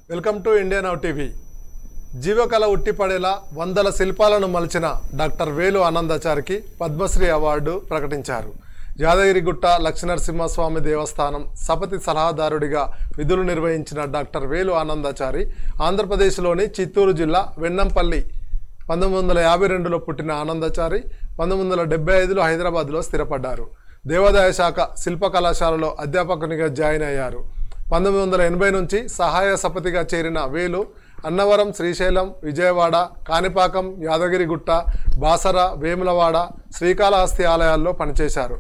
Welcome to India now TV. జీవకళ ఉట్టిపడేలా వందల శిల్పాలను మలిచిన డాక్టర్ వేలు ఆనందాచారికి పద్మశ్రీ అవార్డు ప్రకటించారు. యాదగిరిగుట్ట లక్ష్మీనరసింహస్వామి దేవస్థానం సపతి సలహాదారుడిగా విధులు నిర్వహించిన డాక్టర్ వేలు ఆనందాచారి ఆంధ్రప్రదేశ్లోని చిత్తూరు జిల్లా వెన్నంపల్లి 1952లో పుట్టిన ఆనందాచారి 1975లో హైదరాబాద్లో స్థిరపడ్డారు. దేవాదాయ శాఖ శిల్ప కళాశాలలో అధ్యాపకునిగా జాయిన్ అయ్యారు. 1980 నుంచి సహాయ సపతిగా చేరిన వేలు అన్నవరం, శ్రీశైలం, విజయవాడ, కాణిపాకం, యాదగిరిగుట్ట, బాసర, వేములవాడ, శ్రీకాళహస్తి ఆలయాల్లో పనిచేశారు.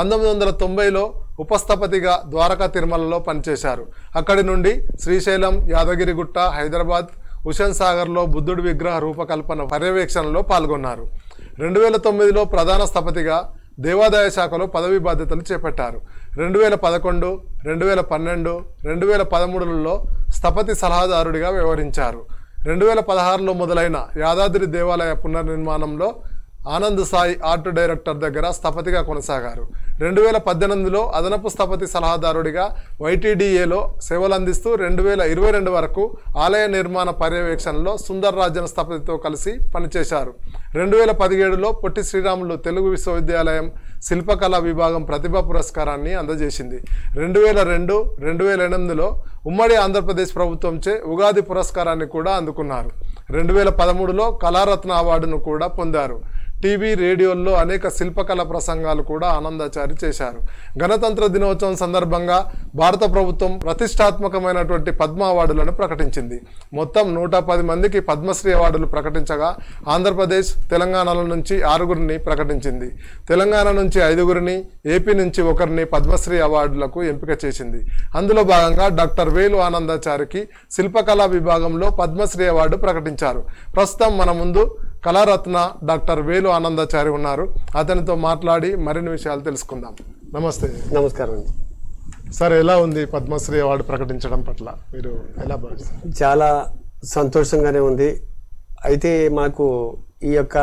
1990లో ఉపస్థపతిగా ద్వారకా తిరుమలలో పనిచేశారు. అక్కడి నుండి శ్రీశైలం, యాదగిరిగుట్ట, హైదరాబాద్, హుసేన్ సాగర్లో బుద్ధుడి విగ్రహ రూపకల్పన పర్యవేక్షణలో పాల్గొన్నారు. 2009లో ప్రధాన స్థపతిగా దేవాదాయ శాఖలో పదవి బాధ్యతలు చేపట్టారు. 2011, 2012, 2013లలో స్థపతి సలహాదారుడిగా వ్యవహరించారు. 2016లో మొదలైన యాదాద్రి దేవాలయ పునర్నిర్మాణంలో ఆనంద్ సాయి ఆర్ట్ డైరెక్టర్ దగ్గర స్థపతిగా కొనసాగారు. 2018లో అదనపు స్థపతి సలహాదారుడిగా YTDAలో సేవలందిస్తూ 2022 వరకు ఆలయ నిర్మాణ పర్యవేక్షణలో సుందర్ రాజన్ స్థపతితో కలిసి పనిచేశారు. 2017లో పొట్టి శ్రీరాములు తెలుగు విశ్వవిద్యాలయం శిల్పకళా విభాగం ప్రతిభా పురస్కారాన్ని అందజేసింది. 2002, 2008లో ఉమ్మడి ఆంధ్రప్రదేశ్ ప్రభుత్వంచే ఉగాది పురస్కారాన్ని కూడా అందుకున్నారు. 2013లో కళారత్న అవార్డును కూడా పొందారు. టీవీ, రేడియోల్లో అనేక శిల్పకళ ప్రసంగాలు కూడా ఆనందాచారి చేశారు. గణతంత్ర దినోత్సవం సందర్భంగా భారత ప్రభుత్వం ప్రతిష్టాత్మకమైనటువంటి పద్మ అవార్డులను ప్రకటించింది. మొత్తం 110 మందికి పద్మశ్రీ అవార్డులు ప్రకటించగా ఆంధ్రప్రదేశ్, తెలంగాణల నుంచి 6గురిని ప్రకటించింది. తెలంగాణ నుంచి 5గురిని, ఏపీ నుంచి 1రిని పద్మశ్రీ అవార్డులకు ఎంపిక చేసింది. అందులో భాగంగా డాక్టర్ వేలు ఆనందాచారికి శిల్పకళా విభాగంలో పద్మశ్రీ అవార్డు ప్రకటించారు. ప్రస్తుతం మన ముందు కళారత్న డాక్టర్ వేలు ఆనందాచారి ఉన్నారు. అతనితో మాట్లాడి మరిన్ని విషయాలు తెలుసుకుందాం. నమస్తే. నమస్కారం అండి. సార్, ఎలా ఉంది పద్మశ్రీ అవార్డు ప్రకటించడం పట్ల మీరు ఎలా భావిస్తారు? చాలా సంతోషంగానే ఉంది. అయితే మాకు ఈ యొక్క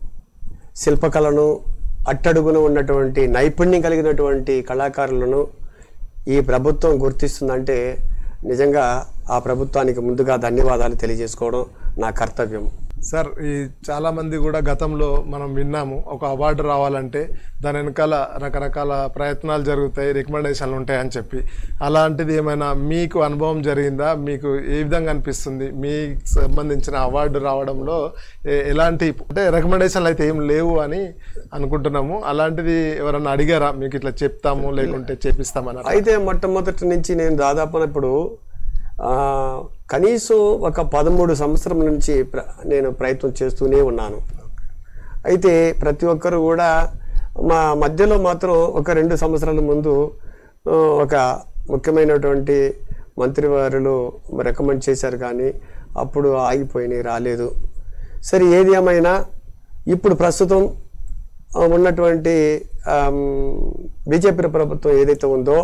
శిల్పకళను అట్టడుగున ఉన్నటువంటి నైపుణ్యం కలిగినటువంటి కళాకారులను ఈ ప్రభుత్వం గుర్తిస్తుందంటే నిజంగా ఆ ప్రభుత్వానికి ముందుగా ధన్యవాదాలు తెలియజేసుకోవడం నా కర్తవ్యం. సార్, ఈ చాలామంది కూడా గతంలో మనం విన్నాము, ఒక అవార్డు రావాలంటే దాని వెనకాల రకరకాల ప్రయత్నాలు జరుగుతాయి, రికమెండేషన్లు ఉంటాయని చెప్పి. అలాంటిది ఏమైనా మీకు అనుభవం జరిగిందా? మీకు ఏ విధంగా అనిపిస్తుంది? మీకు సంబంధించిన అవార్డు రావడంలో ఎలాంటి అంటే రికమెండేషన్లు అయితే ఏం లేవు అని అనుకుంటున్నాము. అలాంటిది ఎవరన్నా అడిగారా మీకు ఇట్లా చెప్తాము లేకుంటే చేపిస్తామని? అయితే మొట్టమొదటి నుంచి నేను దాదాపు ఇప్పుడు కనీసం ఒక 13 సంవత్సరం నుంచి నేను ప్రయత్నం చేస్తూనే ఉన్నాను. అయితే ప్రతి ఒక్కరు కూడా మా మధ్యలో మాత్రం ఒక 2 సంవత్సరాల ముందు ఒక ముఖ్యమైనటువంటి మంత్రివారులు రికమెండ్ చేశారు, కానీ అప్పుడు ఆగిపోయినాయి, రాలేదు. సరే, ఏది ఏమైనా ఇప్పుడు ప్రస్తుతం ఉన్నటువంటి బీజేపీ ప్రభుత్వం ఏదైతే ఉందో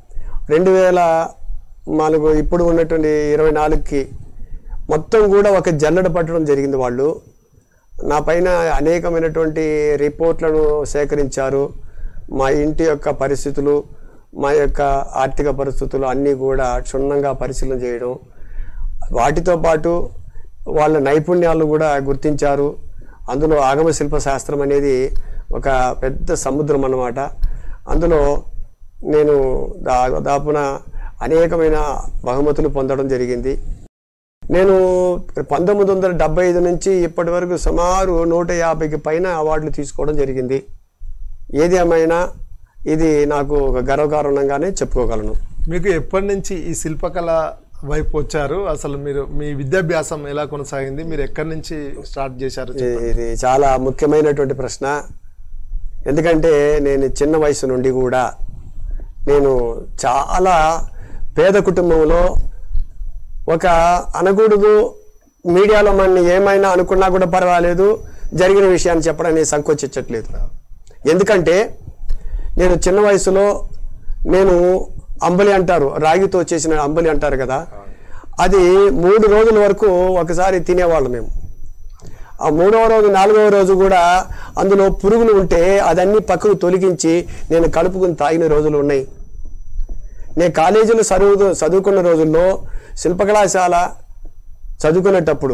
2004 ఇప్పుడు ఉన్నటువంటి 24కి మొత్తం కూడా ఒక జల్లెడ పట్టడం జరిగింది. వాళ్ళు నా పైన అనేకమైనటువంటి రిపోర్ట్లను సేకరించారు. మా ఇంటి యొక్క పరిస్థితులు, మా యొక్క ఆర్థిక పరిస్థితులు అన్నీ కూడా క్షుణ్ణంగా పరిశీలన చేయడం, వాటితో పాటు వాళ్ళ నైపుణ్యాలను కూడా గుర్తించారు. అందులో ఆగమ శిల్ప శాస్త్రం అనేది ఒక పెద్ద సముద్రం అన్నమాట. అందులో నేను దాదాపున అనేకమైన బహుమతులు పొందడం జరిగింది. నేను 1975 నుంచి ఇప్పటి వరకు సుమారు 150కి పైన అవార్డులు తీసుకోవడం జరిగింది. ఏది ఏమైనా ఇది నాకు ఒక గర్వకారణంగానే చెప్పుకోగలను. మీకు ఎప్పటి నుంచి ఈ శిల్పకళ వైపు వచ్చారు? అసలు మీరు మీ విద్యాభ్యాసం ఎలా కొనసాగింది? మీరు ఎక్కడి నుంచి స్టార్ట్ చేశారు? ఇది చాలా ముఖ్యమైనటువంటి ప్రశ్న. ఎందుకంటే నేను చిన్న వయసు నుండి కూడా నేను చాలా పేద కుటుంబంలో, ఒక అనకూడదు మీడియాలో మన ఏమైనా అనుకున్నా కూడా పర్వాలేదు, జరిగిన విషయాన్ని చెప్పడానికి సంకోచించట్లేదు. ఎందుకంటే నేను చిన్న వయసులో నేను అంబలి అంటారు, రాగితో చేసిన అంబలి అంటారు కదా, అది 3 రోజుల వరకు ఒకసారి తినేవాళ్ళం మేము. ఆ 3వ రోజు 4వ రోజు కూడా అందులో పురుగులు ఉంటే అదన్నీ పక్కకు తొలగించి నేను కలుపుకుని తాగిన రోజులు ఉన్నాయి. నేను కాలేజీలో చదువుకున్న రోజుల్లో శిల్పకళాశాల చదువుకునేటప్పుడు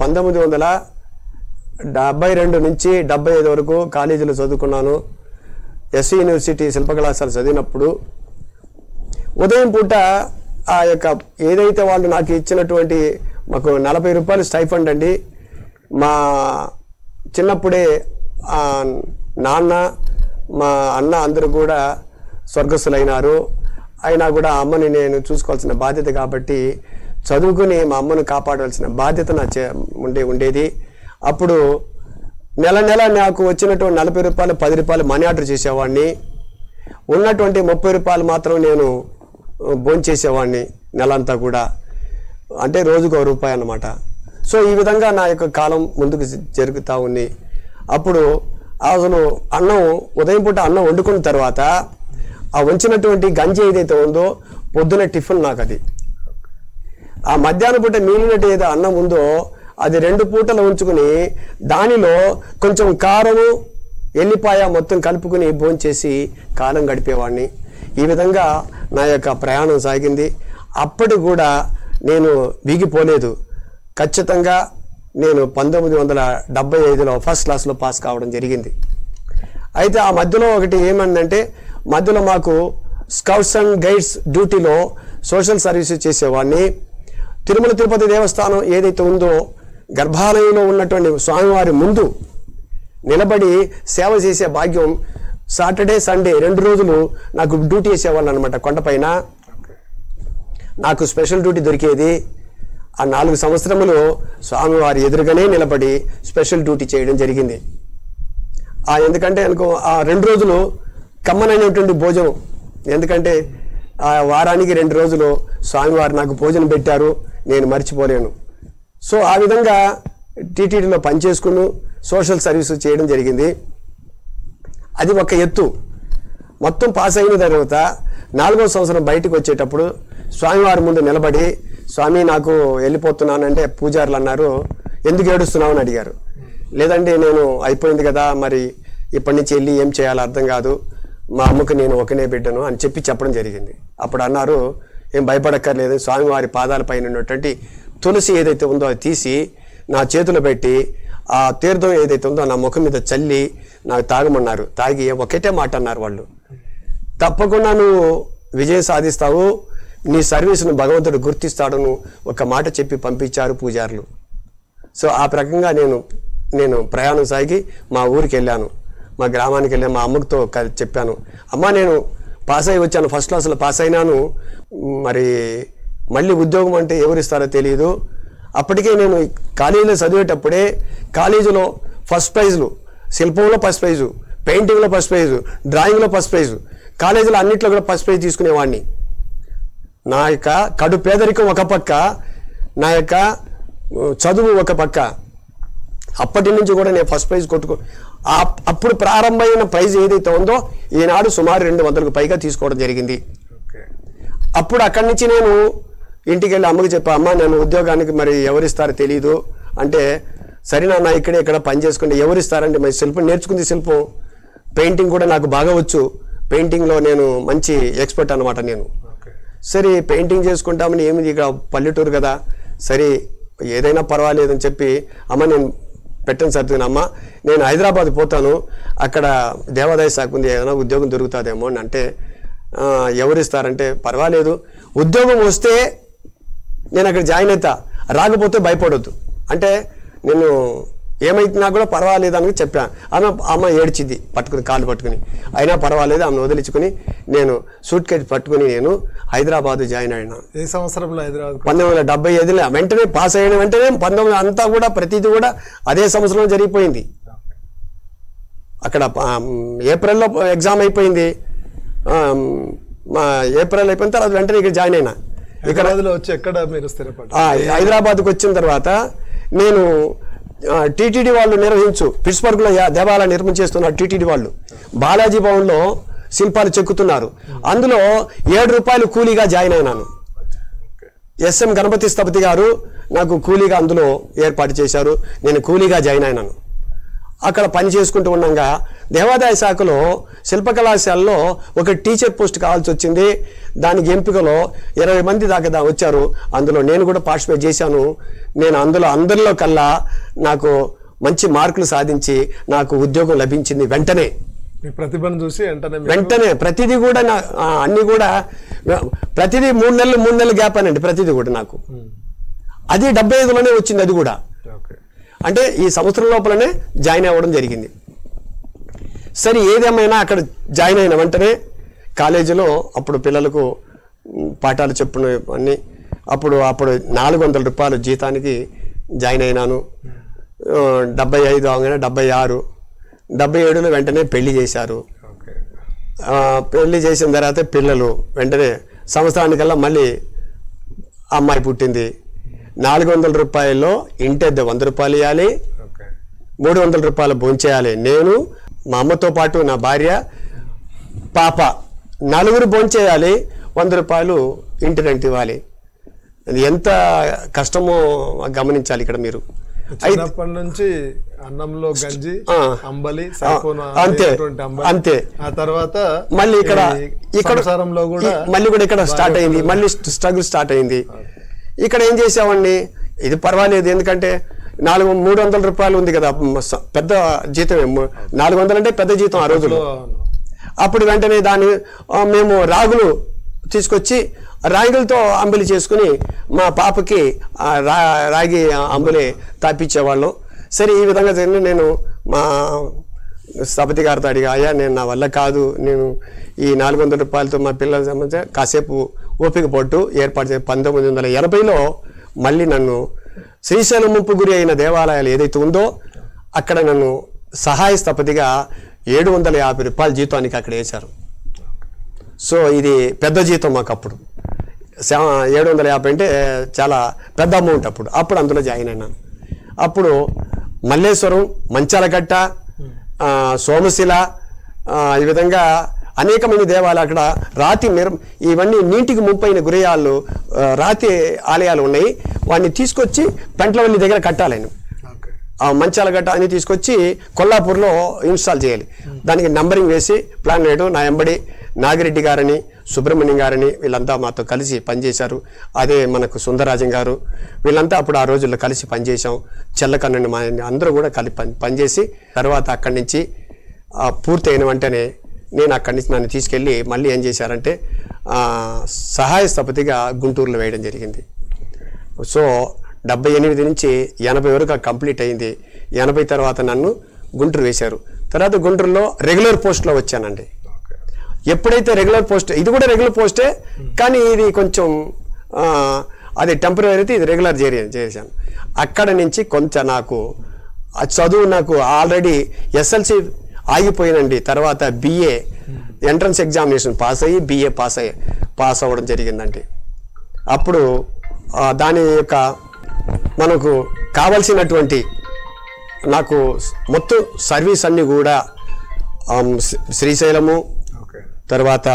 1972 నుంచి 75 వరకు కాలేజీలో చదువుకున్నాను. ఎస్సీ యూనివర్సిటీ శిల్పకళాశాల చదివినప్పుడు ఉదయం పూట ఆ యొక్క ఏదైతే వాళ్ళు నాకు ఇచ్చినటువంటి మాకు 40 రూపాయలు స్టైఫండ్ అండి. మా చిన్నప్పుడే నాన్న మా అన్న అందరూ కూడా స్వర్గస్థులైనారు. అయినా కూడా అమ్మని నేను చూసుకోవాల్సిన బాధ్యత కాబట్టి చదువుకుని మా అమ్మను కాపాడవలసిన బాధ్యత ఉండేది. అప్పుడు నెల నాకు వచ్చినటువంటి 40 రూపాయలు 10 రూపాయలు మనీ ఆర్డర్ చేసేవాడిని. ఉన్నటువంటి 30 రూపాయలు మాత్రం నేను భోంచేసేవాడిని నెలంతా కూడా, అంటే రోజుకు ₹1 అన్నమాట. సో ఈ విధంగా నా యొక్క కాలం ముందుకు జరుగుతూ ఉంది. అప్పుడు అసలు అన్నం ఉదయం పూట అన్నం వండుకున్న తర్వాత ఆ వంచినటువంటి గంజి ఏదైతే ఉందో పొద్దున టిఫిన్ నాకు అది. ఆ మధ్యాహ్నం పూట మిగిలినట్టు ఏదో అన్నం ఉందో అది 2 పూటలు ఉంచుకుని దానిలో కొంచెం కారము ఎల్లిపాయ మొత్తం కలుపుకుని భోంచేసి కాలం గడిపేవాడిని. ఈ విధంగా నా యొక్క ప్రయాణం సాగింది. అప్పటికి కూడా నేను వీగిపోలేదు. ఖచ్చితంగా నేను 1975లో ఫస్ట్ క్లాస్లో పాస్ కావడం జరిగింది. అయితే ఆ మధ్యలో ఒకటి ఏమందంటే మధ్యలో మాకు స్కౌట్స్ అండ్ గైడ్స్ డ్యూటీలో సోషల్ సర్వీసెస్ చేసేవాడిని. తిరుమల తిరుపతి దేవస్థానం ఏదైతే ఉందో గర్భాలయంలో ఉన్నటువంటి స్వామివారి ముందు నిలబడి సేవ చేసే భాగ్యం సాటర్డే సండే 2 రోజులు నాకు డ్యూటీ చేసేవాళ్ళు అనమాట. కొండపైన నాకు స్పెషల్ డ్యూటీ దొరికేది. ఆ 4 సంవత్సరములు స్వామివారి ఎదురుగానే నిలబడి స్పెషల్ డ్యూటీ చేయడం జరిగింది. ఎందుకంటే ఆ 2 రోజులు కమ్మనైనటువంటి భోజనం, ఎందుకంటే ఆ వారానికి 2 రోజులు స్వామివారు నాకు భోజనం పెట్టారు, నేను మర్చిపోలేను. సో ఆ విధంగా టీటీడీలో పనిచేసుకుని సోషల్ సర్వీస్ చేయడం జరిగింది. అది ఒక ఎత్తు. మొత్తం పాస్ అయిన తర్వాత 4వ సంవత్సరం బయటకు వచ్చేటప్పుడు స్వామివారి ముందు నిలబడి, స్వామి నాకు వెళ్ళిపోతున్నానంటే పూజారులు అన్నారు, ఎందుకు ఏడుస్తున్నావు అని అడిగారు. లేదంటే నేను అయిపోయింది కదా, మరి ఇప్పటి నుంచి వెళ్ళి ఏం చేయాలో అర్థం కాదు, మా అమ్మకు నేను ఒకనే బిడ్డను అని చెప్పడం జరిగింది. అప్పుడు అన్నారు, ఏం భయపడక్కర్లేదు, స్వామివారి పాదాలపైన ఉన్నటువంటి తులసి ఏదైతే ఉందో అది తీసి నా చేతిలో పెట్టి ఆ తీర్థం ఏదైతే ఉందో నా ముఖం మీద చల్లి నాకు తాగమన్నారు. తాగి ఒకటే మాట అన్నారు వాళ్ళు, తప్పకుండా నువ్వు విజయం సాధిస్తావు, నీ సర్వీస్ను భగవంతుడు గుర్తిస్తాడును ఒక మాట చెప్పి పంపించారు పూజారులు. సో ఆ ప్రకంగా నేను ప్రయాణం సాగి మా ఊరికి వెళ్ళాను, మా గ్రామానికి వెళ్ళాను. మా అమ్మతో చెప్పాను, అమ్మ నేను పాస్ అయి వచ్చాను, ఫస్ట్ క్లాస్లో పాస్ అయినాను, మరి మళ్ళీ ఉద్యోగం అంటే ఎవరిస్తారో తెలియదు. అప్పటికే నేను కాలేజీలో చదివేటప్పుడే కాలేజీలో ఫస్ట్ ప్రైజులు, శిల్పంలో ఫస్ట్ ప్రైజు, పెయింటింగ్లో ఫస్ట్ ప్రైజు, డ్రాయింగ్లో ఫస్ట్ ప్రైజు, కాలేజీలో అన్నింటిలో కూడా ఫస్ట్ ప్రైజ్ తీసుకునేవాడిని. నా యొక్క కడు పేదరికం ఒక పక్క, నా యొక్క చదువు ఒక పక్క. అప్పటి నుంచి కూడా నేను ఫస్ట్ ప్రైజ్ అప్పుడు ప్రారంభమైన ప్రైజ్ ఏదైతే ఉందో ఈనాడు సుమారు 200కు పైగా తీసుకోవడం జరిగింది. అప్పుడు అక్కడి నుంచి నేను ఇంటికి వెళ్ళి అమ్మకి చెప్పా, అమ్మ నేను ఉద్యోగానికి మరి ఎవరిస్తారో తెలియదు అంటే, సరే నాన్న ఇక్కడ పని చేసుకుంటే ఎవరిస్తారంటే, మరి శిల్పం నేర్చుకుంది, శిల్పం పెయింటింగ్ కూడా నాకు బాగా వచ్చు, పెయింటింగ్లో నేను మంచి ఎక్స్పర్ట్ అనమాట నేను. సరే పెయింటింగ్ చేసుకుంటామని, ఏమిది ఇక పల్లెటూరు కదా, సరే ఏదైనా పర్వాలేదని చెప్పి, అమ్మ నేను పెట్టను సర్దుకుని, అమ్మ నేను హైదరాబాద్ పోతాను, అక్కడ దేవాదాయ శాఖ ఉంది, ఏదైనా ఉద్యోగం దొరుకుతుందేమో అని అంటే, ఎవరిస్తారంటే పర్వాలేదు, ఉద్యోగం వస్తే నేను అక్కడ జాయిన్ అవుతా, రాకపోతే భయపడొద్దు అంటే, నేను ఏమైతున్నా కూడా పర్వాలేదు అని చెప్పాను. అమ్మ ఏడ్చింది కాలు పట్టుకుని, అయినా పర్వాలేదు ఆమెను వదిలించుకుని నేను సూట్ కేసు పట్టుకుని నేను హైదరాబాద్ జాయిన్ అయినా. ఏ సంవత్సరంలో హైదరాబాద్? 1975లో వెంటనే పాస్ అయిన వెంటనే 19 అంతా కూడా ప్రతిదీ కూడా అదే సంవత్సరంలో జరిగిపోయింది. అక్కడ ఏప్రిల్లో ఎగ్జామ్ అయిపోయింది, ఏప్రిల్ అయిపోయిన తర్వాత వెంటనే ఇక్కడ జాయిన్ అయినా. హైదరాబాద్లో వచ్చి ఎక్కడ మీరు స్థిరపడ్డారు? హైదరాబాద్కి వచ్చిన తర్వాత నేను టీటీడీ వాళ్ళు పిట్స్బర్గ్లో దేవాలయం నిర్మించేస్తున్నారు. టీటీడీ వాళ్ళు బాలాజీ భవన్లో శిల్పాలు చెక్కుతున్నారు. అందులో ₹7 కూలీగా జాయిన్ అయినాను. ఎస్ఎం గణపతి స్థపతి గారు నాకు కూలీగా అందులో ఏర్పాటు చేశారు. నేను కూలీగా జాయిన్ అయినాను. అక్కడ పని చేసుకుంటూ ఉన్నాగా దేవాదాయ శాఖలో శిల్పకళాశాలలో ఒక టీచర్ పోస్ట్ కావాల్సి వచ్చింది. దానికి ఎంపికలో 20 మంది దాకా వచ్చారు. అందులో నేను కూడా పార్టిసిపేట్ చేశాను. నేను అందరిలో కల్లా నాకు మంచి మార్కులు సాధించి నాకు ఉద్యోగం లభించింది. వెంటనే ప్రతిభను చూసి వెంటనే ప్రతిదీ కూడా అన్ని కూడా ప్రతిదీ 3 నెలలు గ్యాప్ అనండి. ప్రతిదీ కూడా నాకు అది 75లోనే వచ్చింది. అది కూడా అంటే ఈ సంవత్సరం లోపలనే జాయిన్ అవ్వడం జరిగింది. సరే ఏదేమైనా అక్కడ జాయిన్ అయిన వెంటనే కాలేజీలో అప్పుడు పిల్లలకు పాఠాలు చెప్పుకునే అన్ని అప్పుడు 400 రూపాయలు జీతానికి జాయిన్ అయినాను. 75 అవగానే 76, 77లో వెంటనే పెళ్లి చేశారు. పెళ్లి చేసిన తర్వాత పిల్లలు వెంటనే సంవత్సరానికల్లా మళ్ళీ అమ్మాయి పుట్టింది. 400 రూపాయల్లో ఇంటద్దె 100 రూపాయలు ఇవ్వాలి, 300 రూపాయలు భోంచేయాలి. నేను మా అమ్మతో పాటు నా భార్య పాప 4 భోంచేయాలి, 100 రూపాయలు ఇంటి రెంట్ ఇవ్వాలి. అది ఎంత కష్టమో గమనించాలి ఇక్కడ మీరు. చిన్నప్పటి నుంచి అన్నంలో గంజి, అంబలి, అంతే. ఆ తర్వాత మళ్ళీ ఇక్కడ కూడా మళ్ళీ కూడా ఇక్కడ స్టార్ట్ అయింది. మళ్ళీ స్ట్రగుల్ స్టార్ట్ అయింది. ఇక్కడ ఏం చేసామండి, ఇది పర్వాలేదు ఎందుకంటే 300 రూపాయలు ఉంది కదా, పెద్ద జీతం. 400 అంటే పెద్ద జీతం ఆ రోజులో. అప్పుడు వెంటనే దాన్ని మేము రాగులు తీసుకొచ్చి రాగులతో అంబలి చేసుకుని మా పాపకి రాగి అంబలి తాపించేవాళ్ళం. సరే ఈ విధంగా జరిగిన నేను మా స్థపతి గారితో అడిగా, అయ్యా నా వల్ల కాదు, నేను ఈ 400 రూపాయలతో మా పిల్లల సంబంధించి కాసేపు ఓపిక పట్టు ఏర్పాటు చేసి 1980లో మళ్ళీ నన్ను శ్రీశైలం ముంపు గురి అయిన దేవాలయాలు ఏదైతే ఉందో అక్కడ నన్ను సహాయ స్థపతిగా 750 రూపాయల జీతానికి అక్కడ వేశారు. సో ఇది పెద్ద జీతం మాకు అప్పుడు. 750 అంటే చాలా పెద్ద అమౌంట్ అప్పుడు అందులో జాయిన్ అయినాను. అప్పుడు మల్లేశ్వరం, మంచాలగట్ట, సోమశిల, ఈ విధంగా అనేకమైన దేవాలయాలు అక్కడ ఇవన్నీ నీటికి ముంపైన గురయాలు రాతి ఆలయాలు ఉన్నాయి. వాటిని తీసుకొచ్చి పెంట్లవల్లి దగ్గర కట్టాలని మంచాలగట్ట అని తీసుకొచ్చి కొల్లాపూర్లో ఇన్స్టాల్ చేయాలి. దానికి నంబరింగ్ వేసి ప్లాన్ వేయడం. నా ఎంబడి నాగిరెడ్డి గారని, సుబ్రహ్మణ్యం గారని వీళ్ళంతా మాతో కలిసి పనిచేశారు. అదే మనకు సుందరరాజన్ గారు వీళ్ళంతా అప్పుడు ఆ రోజుల్లో కలిసి పనిచేసాం. చెల్లకన్నని మా అందరూ కూడా కలిసి పనిచేసి తర్వాత అక్కడి నుంచి పూర్తి అయిన వెంటనే నేను అక్కడి నుంచి నన్ను తీసుకెళ్ళి మళ్ళీ ఏం చేశారంటే సహాయ స్థపతిగా గుంటూరులో వేయడం జరిగింది. సో 78 నుంచి 80 వరకు కంప్లీట్ అయింది. 80 తర్వాత నన్ను గుంటూరు వేశారు. తర్వాత గుంటూరులో రెగ్యులర్ పోస్ట్లో వచ్చానండి. ఎప్పుడైతే రెగ్యులర్ పోస్ట్, ఇది కూడా రెగ్యులర్ పోస్టే కానీ ఇది కొంచెం అది టెంపరీ అయితే ఇది రెగ్యులర్ చేశాను. అక్కడ నుంచి కొంచెం నాకు చదువు నాకు ఆల్రెడీ ఎస్ఎల్సి ఆగిపోయినండి. తర్వాత బిఏ ఎంట్రన్స్ ఎగ్జామినేషన్ పాస్ అయ్యి బిఏ పాస్ అవ్వడం జరిగిందండి. అప్పుడు దాని యొక్క మనకు కావలసినటువంటి నాకు మొత్తం సర్వీస్ అన్నీ కూడా శ్రీశైలము, తర్వాత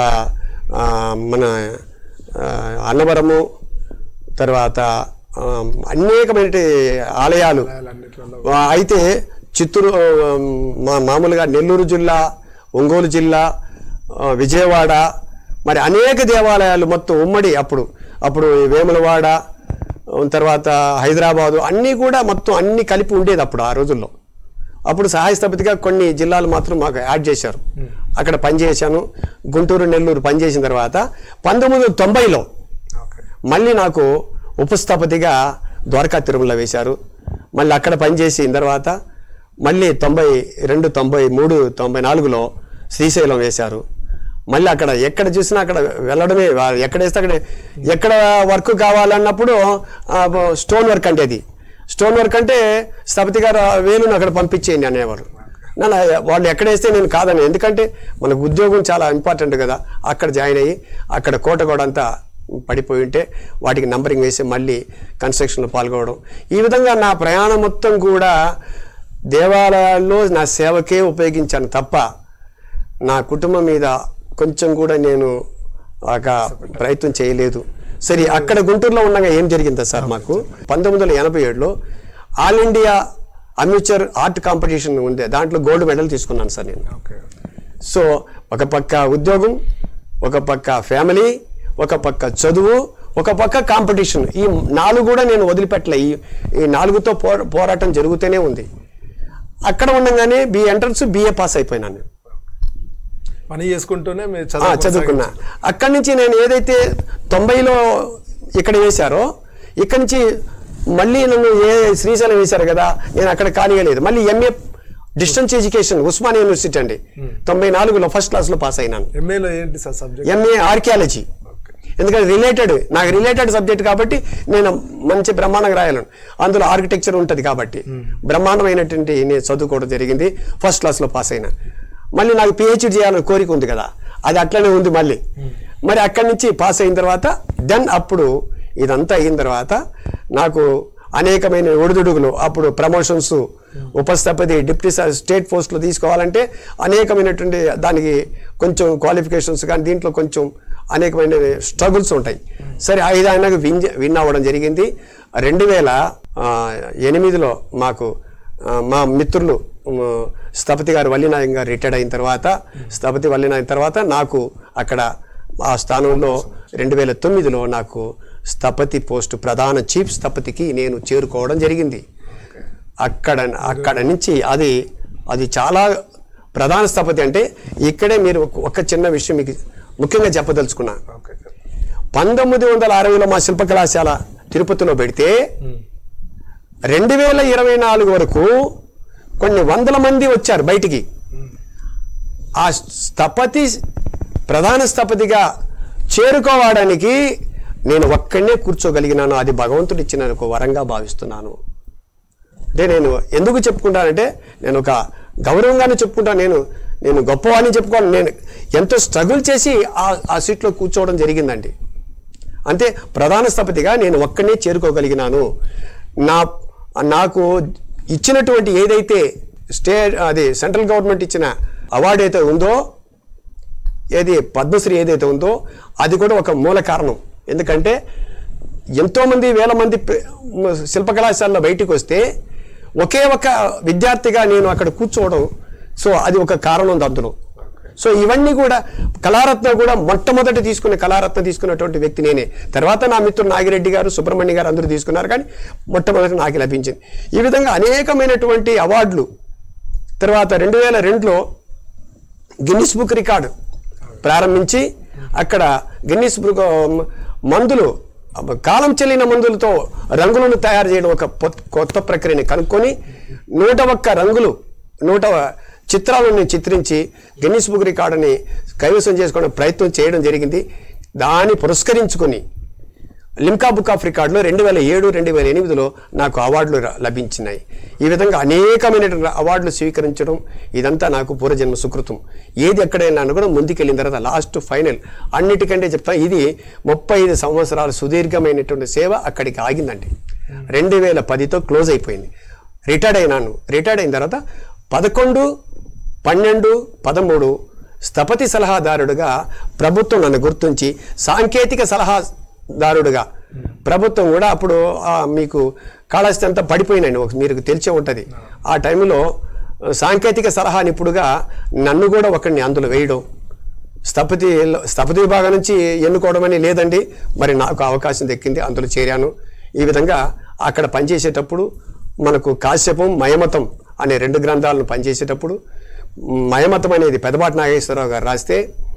మన అన్నవరము, తర్వాత అనేకమైన ఆలయాలు అయితే చిత్తూరు, మామూలుగా నెల్లూరు జిల్లా, ఒంగోలు జిల్లా, విజయవాడ, మరి అనేక దేవాలయాలు మొత్తం ఉమ్మడి అప్పుడు వేములవాడ, తర్వాత హైదరాబాదు అన్నీ కూడా మొత్తం అన్నీ కలిపి ఉండేది అప్పుడు ఆ రోజుల్లో. అప్పుడు సహాయ స్థపతిగా కొన్ని జిల్లాలు మాత్రం మాకు యాడ్ చేశారు. అక్కడ పనిచేశాను. గుంటూరు, నెల్లూరు పనిచేసిన తర్వాత 1990లో మళ్ళీ నాకు ఉపస్థపతిగా ద్వారకా తిరుమల వేశారు. మళ్ళీ అక్కడ పనిచేసిన తర్వాత మళ్ళీ 92, 93, 94లో శ్రీశైలం వేశారు. మళ్ళీ అక్కడ ఎక్కడ చూసినా అక్కడ వెళ్ళడమే, ఎక్కడ వేస్తే అక్కడ ఎక్కడ వర్క్ కావాలన్నప్పుడు స్టోన్ వర్క్ అంటే అది స్టోన్ వర్క్ అంటే స్థపతి గారు వేలును అక్కడ పంపించేయండి అనేవారు. వాళ్ళు ఎక్కడ వేస్తే నేను కాదని, ఎందుకంటే మనకు ఉద్యోగం చాలా ఇంపార్టెంట్ కదా. అక్కడ జాయిన్ అయ్యి అక్కడ కోటగోడంతా పడిపోయి ఉంటే వాటికి నంబరింగ్ వేసి మళ్ళీ కన్స్ట్రక్షన్లో పాల్గొనడం. ఈ విధంగా నా ప్రయాణం మొత్తం కూడా దేవాలయాల్లో నా సేవకే ఉపయోగించాను తప్ప నా కుటుంబం మీద కొంచెం కూడా నేను ఒక ప్రయత్నం చేయలేదు. సరే, అక్కడ గుంటూరులో ఉండగా ఏం జరిగిందా సార్, మాకు 1987లో all India amateur art competition ఉంది, దాంట్లో గోల్డ్ మెడల్ తీసుకున్నాను సార్ నేను. సో ఒక పక్క ఉద్యోగం, ఒక పక్క ఫ్యామిలీ, ఒక పక్క చదువు, ఒక పక్క కాంపిటీషన్, ఈ 4 కూడా నేను వదిలిపెట్టలే. ఈ 4తో పోరాటం జరుగుతూనే ఉంది. అక్కడ ఉండగానే ఎంట్రన్స్ BA పాస్ అయిపోయినాను. పని చేసుకుంటూనే చదువుకున్నా. అక్కడి నుంచి నేను ఏదైతే 90లో ఇక్కడ వేశారో, ఇక్కడి నుంచి మళ్ళీ నన్ను శ్రీశైలం వేశారు కదా, నేను అక్కడ ఖాళీగా లేదు. మళ్ళీ MA distance education Osmania university అండి, 94లో ఫస్ట్ క్లాస్లో పాస్ అయినాను. MA archaeology. ఎందుకంటే నాకు రిలేటెడ్ సబ్జెక్ట్ కాబట్టి నేను మంచి బ్రహ్మాండంగా రాయాలను. అందులో ఆర్కిటెక్చర్ ఉంటుంది కాబట్టి బ్రహ్మాండమైనటువంటి నేను చదువుకోవడం జరిగింది. ఫస్ట్ క్లాస్లో పాస్ అయినా. మళ్ళీ నాకు PhD చేయాలని కోరిక ఉంది కదా, అది అట్లనే ఉంది మళ్ళీ. మరి అక్కడి నుంచి పాస్ అయిన తర్వాత అప్పుడు ఇదంతా అయిన తర్వాత నాకు అనేకమైన ఒడిదుడుగులు, అప్పుడు ప్రమోషన్స్, ఉపస్థపతి, డిప్యూటీ స్టేట్ పోస్టులు తీసుకోవాలంటే అనేకమైనటువంటి దానికి కొంచెం క్వాలిఫికేషన్స్, కానీ దీంట్లో కొంచెం అనేకమైన స్ట్రగుల్స్ ఉంటాయి. సరే 5 ఆయనకు విన్ అవ్వడం జరిగింది. 2008లో మాకు మా మిత్రులు స్థపతి గారు వల్లినాయక్ గారు రిటైర్డ్ అయిన తర్వాత, స్థపతి వల్లినాయన తర్వాత నాకు అక్కడ ఆ స్థానంలో 2009లో నాకు స్థపతి పోస్టు, ప్రధాన చీఫ్ స్థపతికి నేను చేరుకోవడం జరిగింది. అక్కడ నుంచి అది చాలా ప్రధాన స్థపతి అంటే ఇక్కడే మీరు ఒక చిన్న విషయం మీకు ముఖ్యంగా చెప్పదలుచుకున్నా. 1960లో మా శిల్ప కళాశాల తిరుపతిలో పెడితే 2024 వరకు కొన్ని వందల మంది వచ్చారు బయటికి. ఆ స్థపతి ప్రధాన స్థపతిగా చేరుకోవడానికి నేను ఒక్కడనే కూర్చోగలిగినాను. అది భగవంతుడు ఇచ్చిన ఒక వరంగా భావిస్తున్నాను. అంటే నేను ఎందుకు చెప్పుకుంటానంటే, నేను ఒక గౌరవంగానే చెప్పుకుంటాను. నేను గొప్పవాడిని చెప్పుకోను. నేను ఎంతో స్ట్రగుల్ చేసి ఆ సీట్లో కూర్చోవడం జరిగిందండి. అంతే, ప్రధాన స్థపతిగా నేను ఒక్కడనే చేరుకోగలిగినాను. నాకు ఇచ్చినటువంటి ఏదైతే సెంట్రల్ గవర్నమెంట్ ఇచ్చిన అవార్డు అయితే ఉందో, పద్మశ్రీ ఏదైతే ఉందో, అది కూడా ఒక మూల కారణం. ఎందుకంటే ఎంతోమంది వేల మంది శిల్పకళాశాలలో బయటికి వస్తే ఒకే ఒక విద్యార్థిగా నేను అక్కడ కూర్చోవడం, సో అది ఒక కారణం ఉంది అందులో. సో ఇవన్నీ కూడా కళారత్న కూడా మొట్టమొదటి కళారత్న తీసుకున్నటువంటి వ్యక్తి నేనే. తర్వాత నా మిత్రుడు నాగిరెడ్డి గారు, సుబ్రహ్మణ్య గారు అందరూ తీసుకున్నారు, కానీ మొట్టమొదటి నాకు లభించింది. ఈ విధంగా అనేకమైనటువంటి అవార్డులు. తర్వాత 2002లో గిన్నిస్ బుక్ రికార్డు ప్రారంభించి అక్కడ గిన్నిస్ బుక్ మందులు, కాలం చెల్లిన మందులతో రంగులను తయారు చేయడం ఒక కొత్త ప్రక్రియని కనుక్కొని 101 రంగులు, 100 చిత్రాలను చిత్రించి గిన్నిస్ బుక్ రికార్డుని కైవసం చేసుకోవడం ప్రయత్నం చేయడం జరిగింది. దాన్ని పురస్కరించుకొని లిమ్కా బుక్ ఆఫ్ రికార్డులో 2007, 2008లో నాకు అవార్డులు లభించినాయి. ఈ విధంగా అనేకమైన అవార్డులు స్వీకరించడం ఇదంతా నాకు పూర్వజన్మ సుకృతం. ఏది ఎక్కడైనా కూడా ముందుకెళ్ళిన తర్వాత లాస్ట్ ఫైనల్ అన్నిటికంటే చెప్తా, ఇది 35 సంవత్సరాల సుదీర్ఘమైనటువంటి సేవ అక్కడికి ఆగిందండి. 2010తో క్లోజ్ అయిపోయింది. రిటైర్డ్ అయినాను. రిటైర్డ్ అయిన తర్వాత 11, 12, 13 స్థపతి సలహాదారుడుగా ప్రభుత్వం నన్ను గుర్తించి సాంకేతిక సలహాదారుడుగా ప్రభుత్వం కూడా అప్పుడు మీకు కాళహస్తి అంతా పడిపోయినాయి, మీకు తెలిసే ఉంటుంది. ఆ టైంలో సాంకేతిక సలహా నిపుణుడుగా నన్ను కూడా ఒకరిని అందులో వేయడం, స్థపతి విభాగం నుంచి ఎన్నుకోవడం అని లేదండి, మరి నాకు అవకాశం దక్కింది, అందులో చేరాను. ఈ విధంగా అక్కడ పనిచేసేటప్పుడు మనకు కాశ్యపం, మయమతం అనే 2 గ్రంథాలను పనిచేసేటప్పుడు, మయమతం అనేది పెదబాటి నాగేశ్వరరావు గారు రాస్తే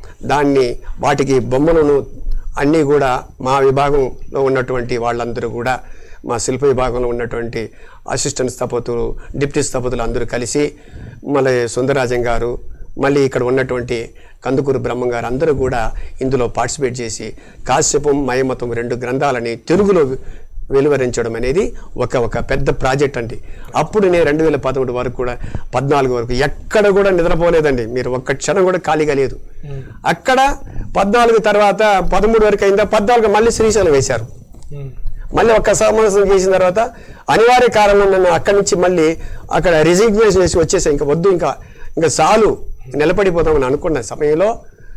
వాటికి బొమ్మలను అన్నీ కూడా మా విభాగంలో ఉన్నటువంటి వాళ్ళందరూ కూడా, మా శిల్ప విభాగంలో ఉన్నటువంటి అసిస్టెంట్ స్థపతులు, డిప్యూటీ స్థపతులు అందరూ కలిసి, మళ్ళీ సుందరరాజన్ గారు, మళ్ళీ ఇక్కడ ఉన్నటువంటి కందుకూరు బ్రహ్మం గారు అందరూ కూడా ఇందులో పార్టిసిపేట్ చేసి కాశ్యపం, మయమతం 2 గ్రంథాలని తెలుగులో వెలువరించడం అనేది ఒక పెద్ద ప్రాజెక్ట్ అండి. అప్పుడు నేను 2013 వరకు కూడా 14 వరకు ఎక్కడ కూడా నిద్రపోలేదండి. మీరు ఒక్క క్షణం కూడా ఖాళీగా లేదు. అక్కడ 14 తర్వాత 13 వరకు అయిందా, 14 మళ్ళీ శ్రీశైలం వేశారు. మళ్ళీ 1 సంవత్సరం చేసిన తర్వాత అనివార్య కారణం నన్ను అక్కడి నుంచి మళ్ళీ అక్కడ రిజిగ్నేషన్ చేసి వచ్చేసా. ఇంకా వద్దు, ఇంకా చాలు, నిలబడిపోతామని అనుకున్న సమయంలో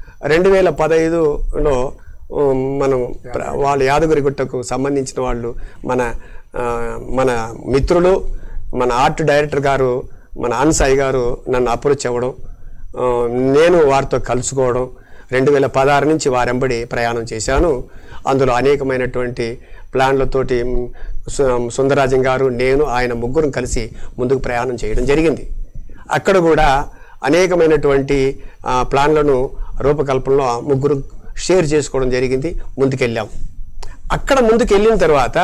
2015లో మనం వాళ్ళు యాదగిరిగుట్టకు సంబంధించిన వాళ్ళు మన మిత్రులు మన ఆర్ట్ డైరెక్టర్ గారు మన ఆన్సాయి గారు నన్ను అప్రోచ్ అవ్వడం, నేను వారితో కలుసుకోవడం, 2016 నుంచి వారెంబడి ప్రయాణం చేశాను. అందులో అనేకమైనటువంటి ప్లాన్లతోటి సుందరరాజన్ గారు, నేను, ఆయన ముగ్గురం కలిసి ముందుకు ప్రయాణం చేయడం జరిగింది. అక్కడ కూడా అనేకమైనటువంటి ప్లాన్లను రూపకల్పనలో ముగ్గురు షేర్ చేసుకోవడం జరిగింది. ముందుకెళ్ళాం. అక్కడ ముందుకెళ్ళిన తర్వాత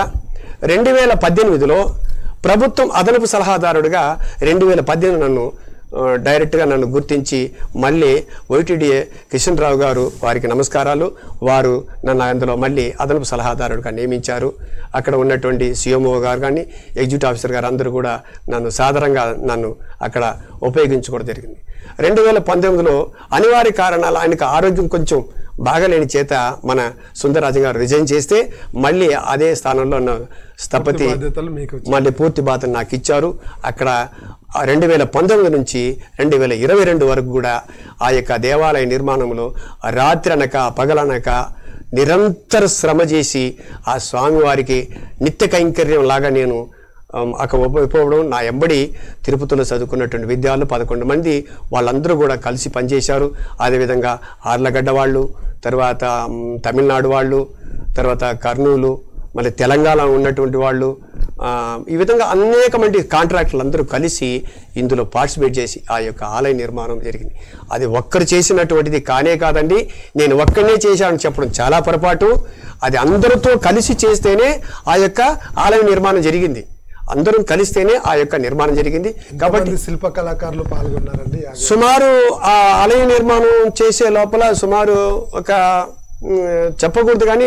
2018లో ప్రభుత్వం అదనపు సలహాదారుడిగా 2018 నన్ను డైరెక్ట్గా నన్ను గుర్తించి మళ్ళీ వైటీడీఏ కిషన్ రావు గారు, వారికి నమస్కారాలు, వారు నన్ను అందులో మళ్ళీ అదనపు సలహాదారుడిగా నియమించారు. అక్కడ ఉన్నటువంటి సిఎంఓ గారు కానీ ఎగ్జిక్యూటివ్ ఆఫీసర్ గారు అందరూ కూడా నన్ను సాధారణంగా అక్కడ ఉపయోగించుకోవడం జరిగింది. 2019లో అనివార్య కారణాలు ఆయనకు ఆరోగ్యం కొంచెం బాగాలేని చేత మన సుందరరాజన్ గారు రిజైన్ చేస్తే మళ్ళీ అదే స్థానంలో స్థపతి మళ్ళీ పూర్తి బాధ్యత నాకు ఇచ్చారు. అక్కడ 2019 నుంచి 2022 వరకు కూడా ఆ యొక్క దేవాలయ నిర్మాణంలో రాత్రి అనక పగలనక నిరంతర శ్రమ చేసి ఆ స్వామివారికి నిత్య కైంకర్యం లాగా నేను అక్కడ ఉపయోగపడడం. నా ఎంబడి తిరుపతిలో చదువుకున్నటువంటి విద్యార్థులు 11 మంది, వాళ్ళందరూ కూడా కలిసి పనిచేశారు. అదేవిధంగా ఆర్లగడ్డ వాళ్ళు, తర్వాత తమిళనాడు వాళ్ళు, తర్వాత కర్నూలు, మళ్ళీ తెలంగాణ ఉన్నటువంటి వాళ్ళు, ఈ విధంగా అనేక మంది కాంట్రాక్టర్లు అందరూ కలిసి ఇందులో పార్టిసిపేట్ చేసి ఆ యొక్క ఆలయ నిర్మాణం జరిగింది. అది ఒక్కరు చేసినటువంటిది కానే కాదండి. నేను ఒక్కడనే చేశానని చెప్పడం చాలా పొరపాటు. అది అందరితో కలిసి చేస్తేనే ఆ యొక్క ఆలయ నిర్మాణం జరిగింది. అందరం కలిస్తేనే ఆ యొక్క నిర్మాణం జరిగింది. కాబట్టి శిల్ప కళాకారులు పాల్గొన్నారండి. సుమారు ఆ ఆలయ నిర్మాణం చేసే లోపల సుమారు ఒక చెప్పకూడదు కానీ